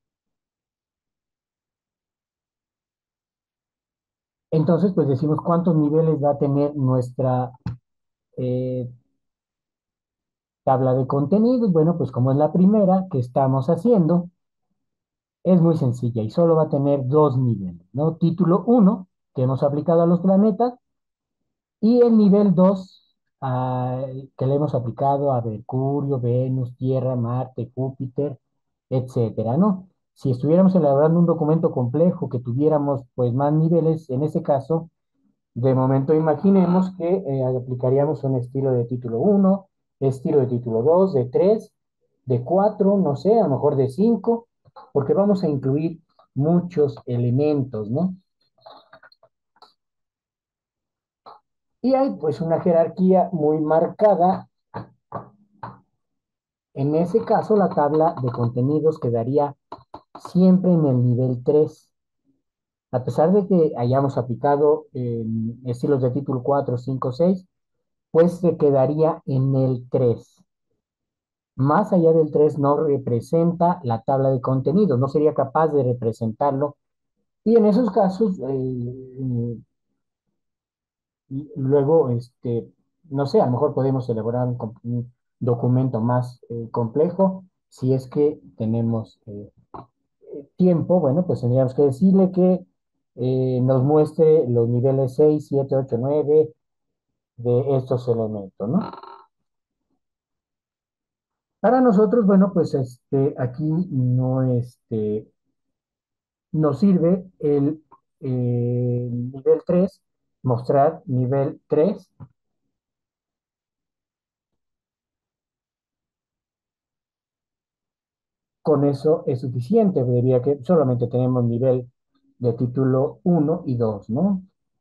Entonces, pues decimos cuántos niveles va a tener nuestra eh, tabla de contenidos. Bueno, pues como es la primera que estamos haciendo, es muy sencilla y solo va a tener dos niveles, ¿no? Título uno que hemos aplicado a los planetas, y el nivel 2 que le hemos aplicado a Mercurio, Venus, Tierra, Marte, Júpiter, etcétera, ¿no? Si estuviéramos elaborando un documento complejo que tuviéramos pues más niveles, en ese caso, de momento imaginemos que aplicaríamos un estilo de título uno, estilo de título 2, de 3, de 4, no sé, a lo mejor de 5, porque vamos a incluir muchos elementos, ¿no? Y hay pues una jerarquía muy marcada. En ese caso, la tabla de contenidos quedaría siempre en el nivel 3. A pesar de que hayamos aplicado estilos de título 4, 5, 6, pues se quedaría en el 3. Más allá del 3 no representa la tabla de contenidos, no sería capaz de representarlo. Y en esos casos, y luego, no sé, a lo mejor podemos elaborar un documento más complejo si es que tenemos tiempo. Bueno, pues tendríamos que decirle que nos muestre los niveles 6, 7, 8, 9 de estos elementos, ¿no? Para nosotros, bueno, pues aquí no nos sirve el nivel 3, mostrar nivel 3. Con eso es suficiente, diría que solamente tenemos nivel de título uno y 2, ¿no?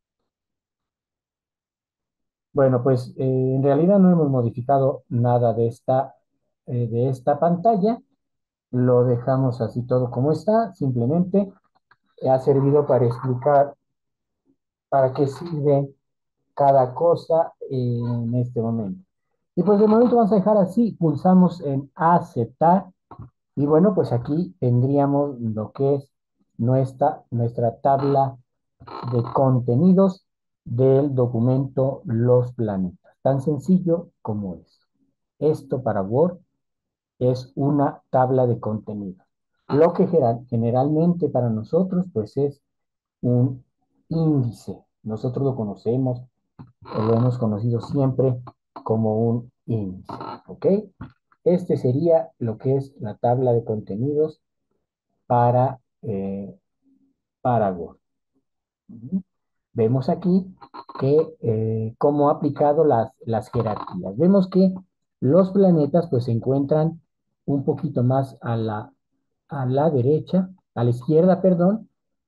Bueno, pues en realidad no hemos modificado nada de esta pantalla. Lo dejamos así todo como está, simplemente ha servido para explicar para qué sirve cada cosa en este momento. Y pues de momento vamos a dejar así, pulsamos en aceptar y bueno, pues aquí tendríamos lo que es nuestra tabla de contenidos del documento Los Planetas. Tan sencillo como es. Esto para Word es una tabla de contenido. Lo que generalmente para nosotros pues es un índice. Nosotros lo conocemos o lo hemos conocido siempre como un índice. ¿Ok? Este sería lo que es la tabla de contenidos para, eh, para Word. Ujú. Vemos aquí que cómo ha aplicado las jerarquías. Vemos que los planetas pues se encuentran un poquito más a la derecha, a la izquierda, perdón,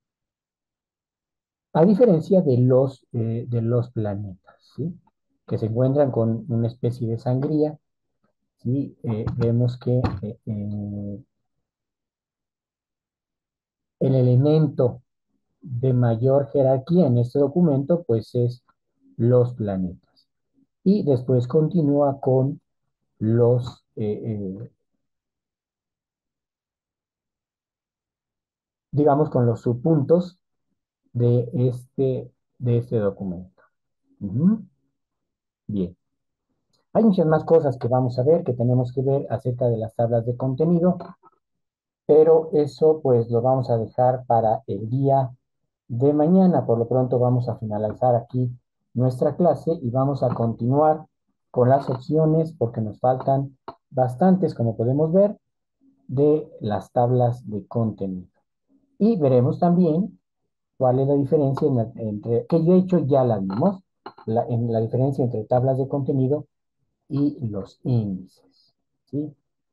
a diferencia de los planetas, ¿sí? Que se encuentran con una especie de sangría, ¿sí? Vemos que el elemento de mayor jerarquía en este documento pues es los planetas. Y después continúa con digamos, con los subpuntos de este documento. Ujú. Bien. Hay muchas más cosas que vamos a ver, que tenemos que ver acerca de las tablas de contenido, pero eso pues lo vamos a dejar para el día de mañana. Por lo pronto vamos a finalizar aquí nuestra clase y vamos a continuar con las opciones porque nos faltan bastantes, como podemos ver, de las tablas de contenido. Y veremos también cuál es la diferencia que de hecho ya la vimos, en la diferencia entre tablas de contenido y los índices. ¿Sí?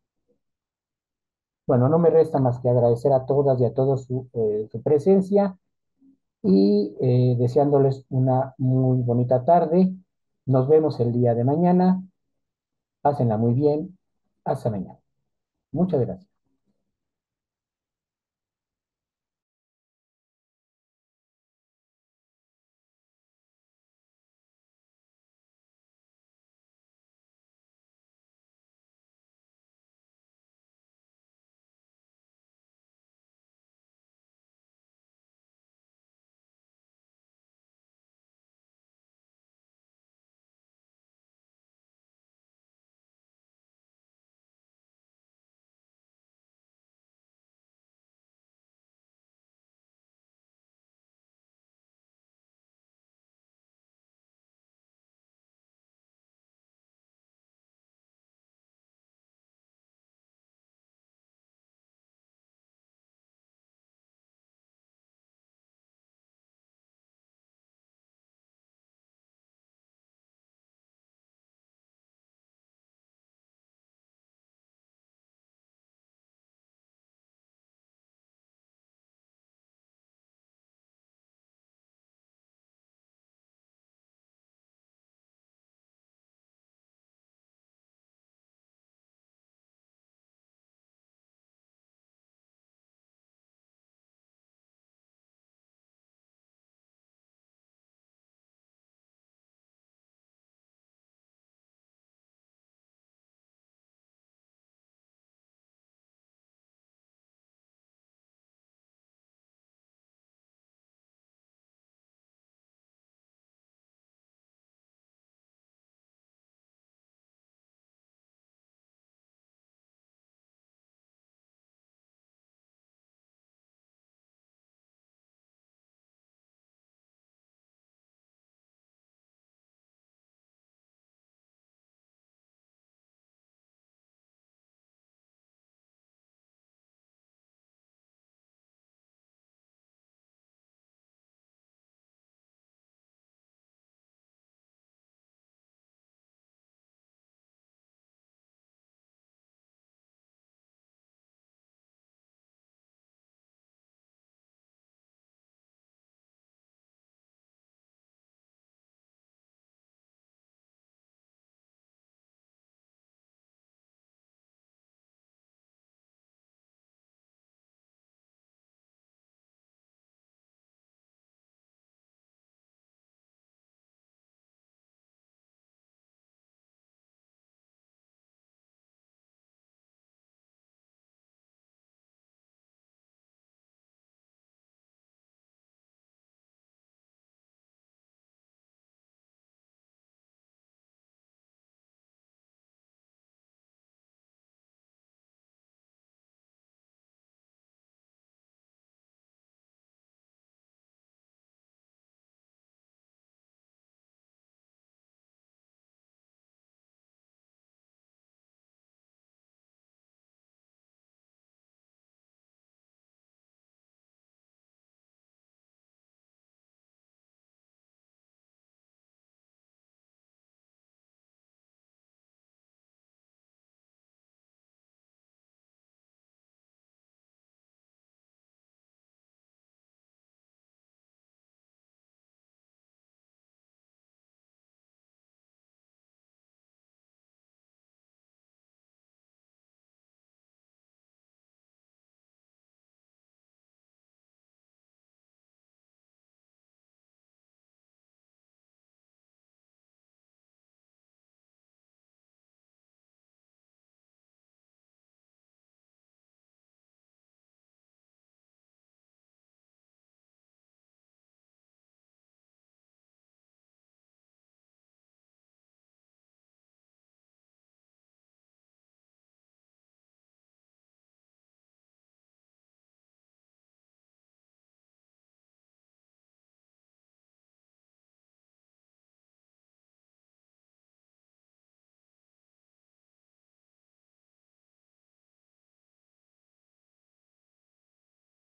Bueno, no me resta más que agradecer a todas y a todos su presencia y deseándoles una muy bonita tarde. Nos vemos el día de mañana. Pásenla muy bien. Hasta mañana. Muchas gracias.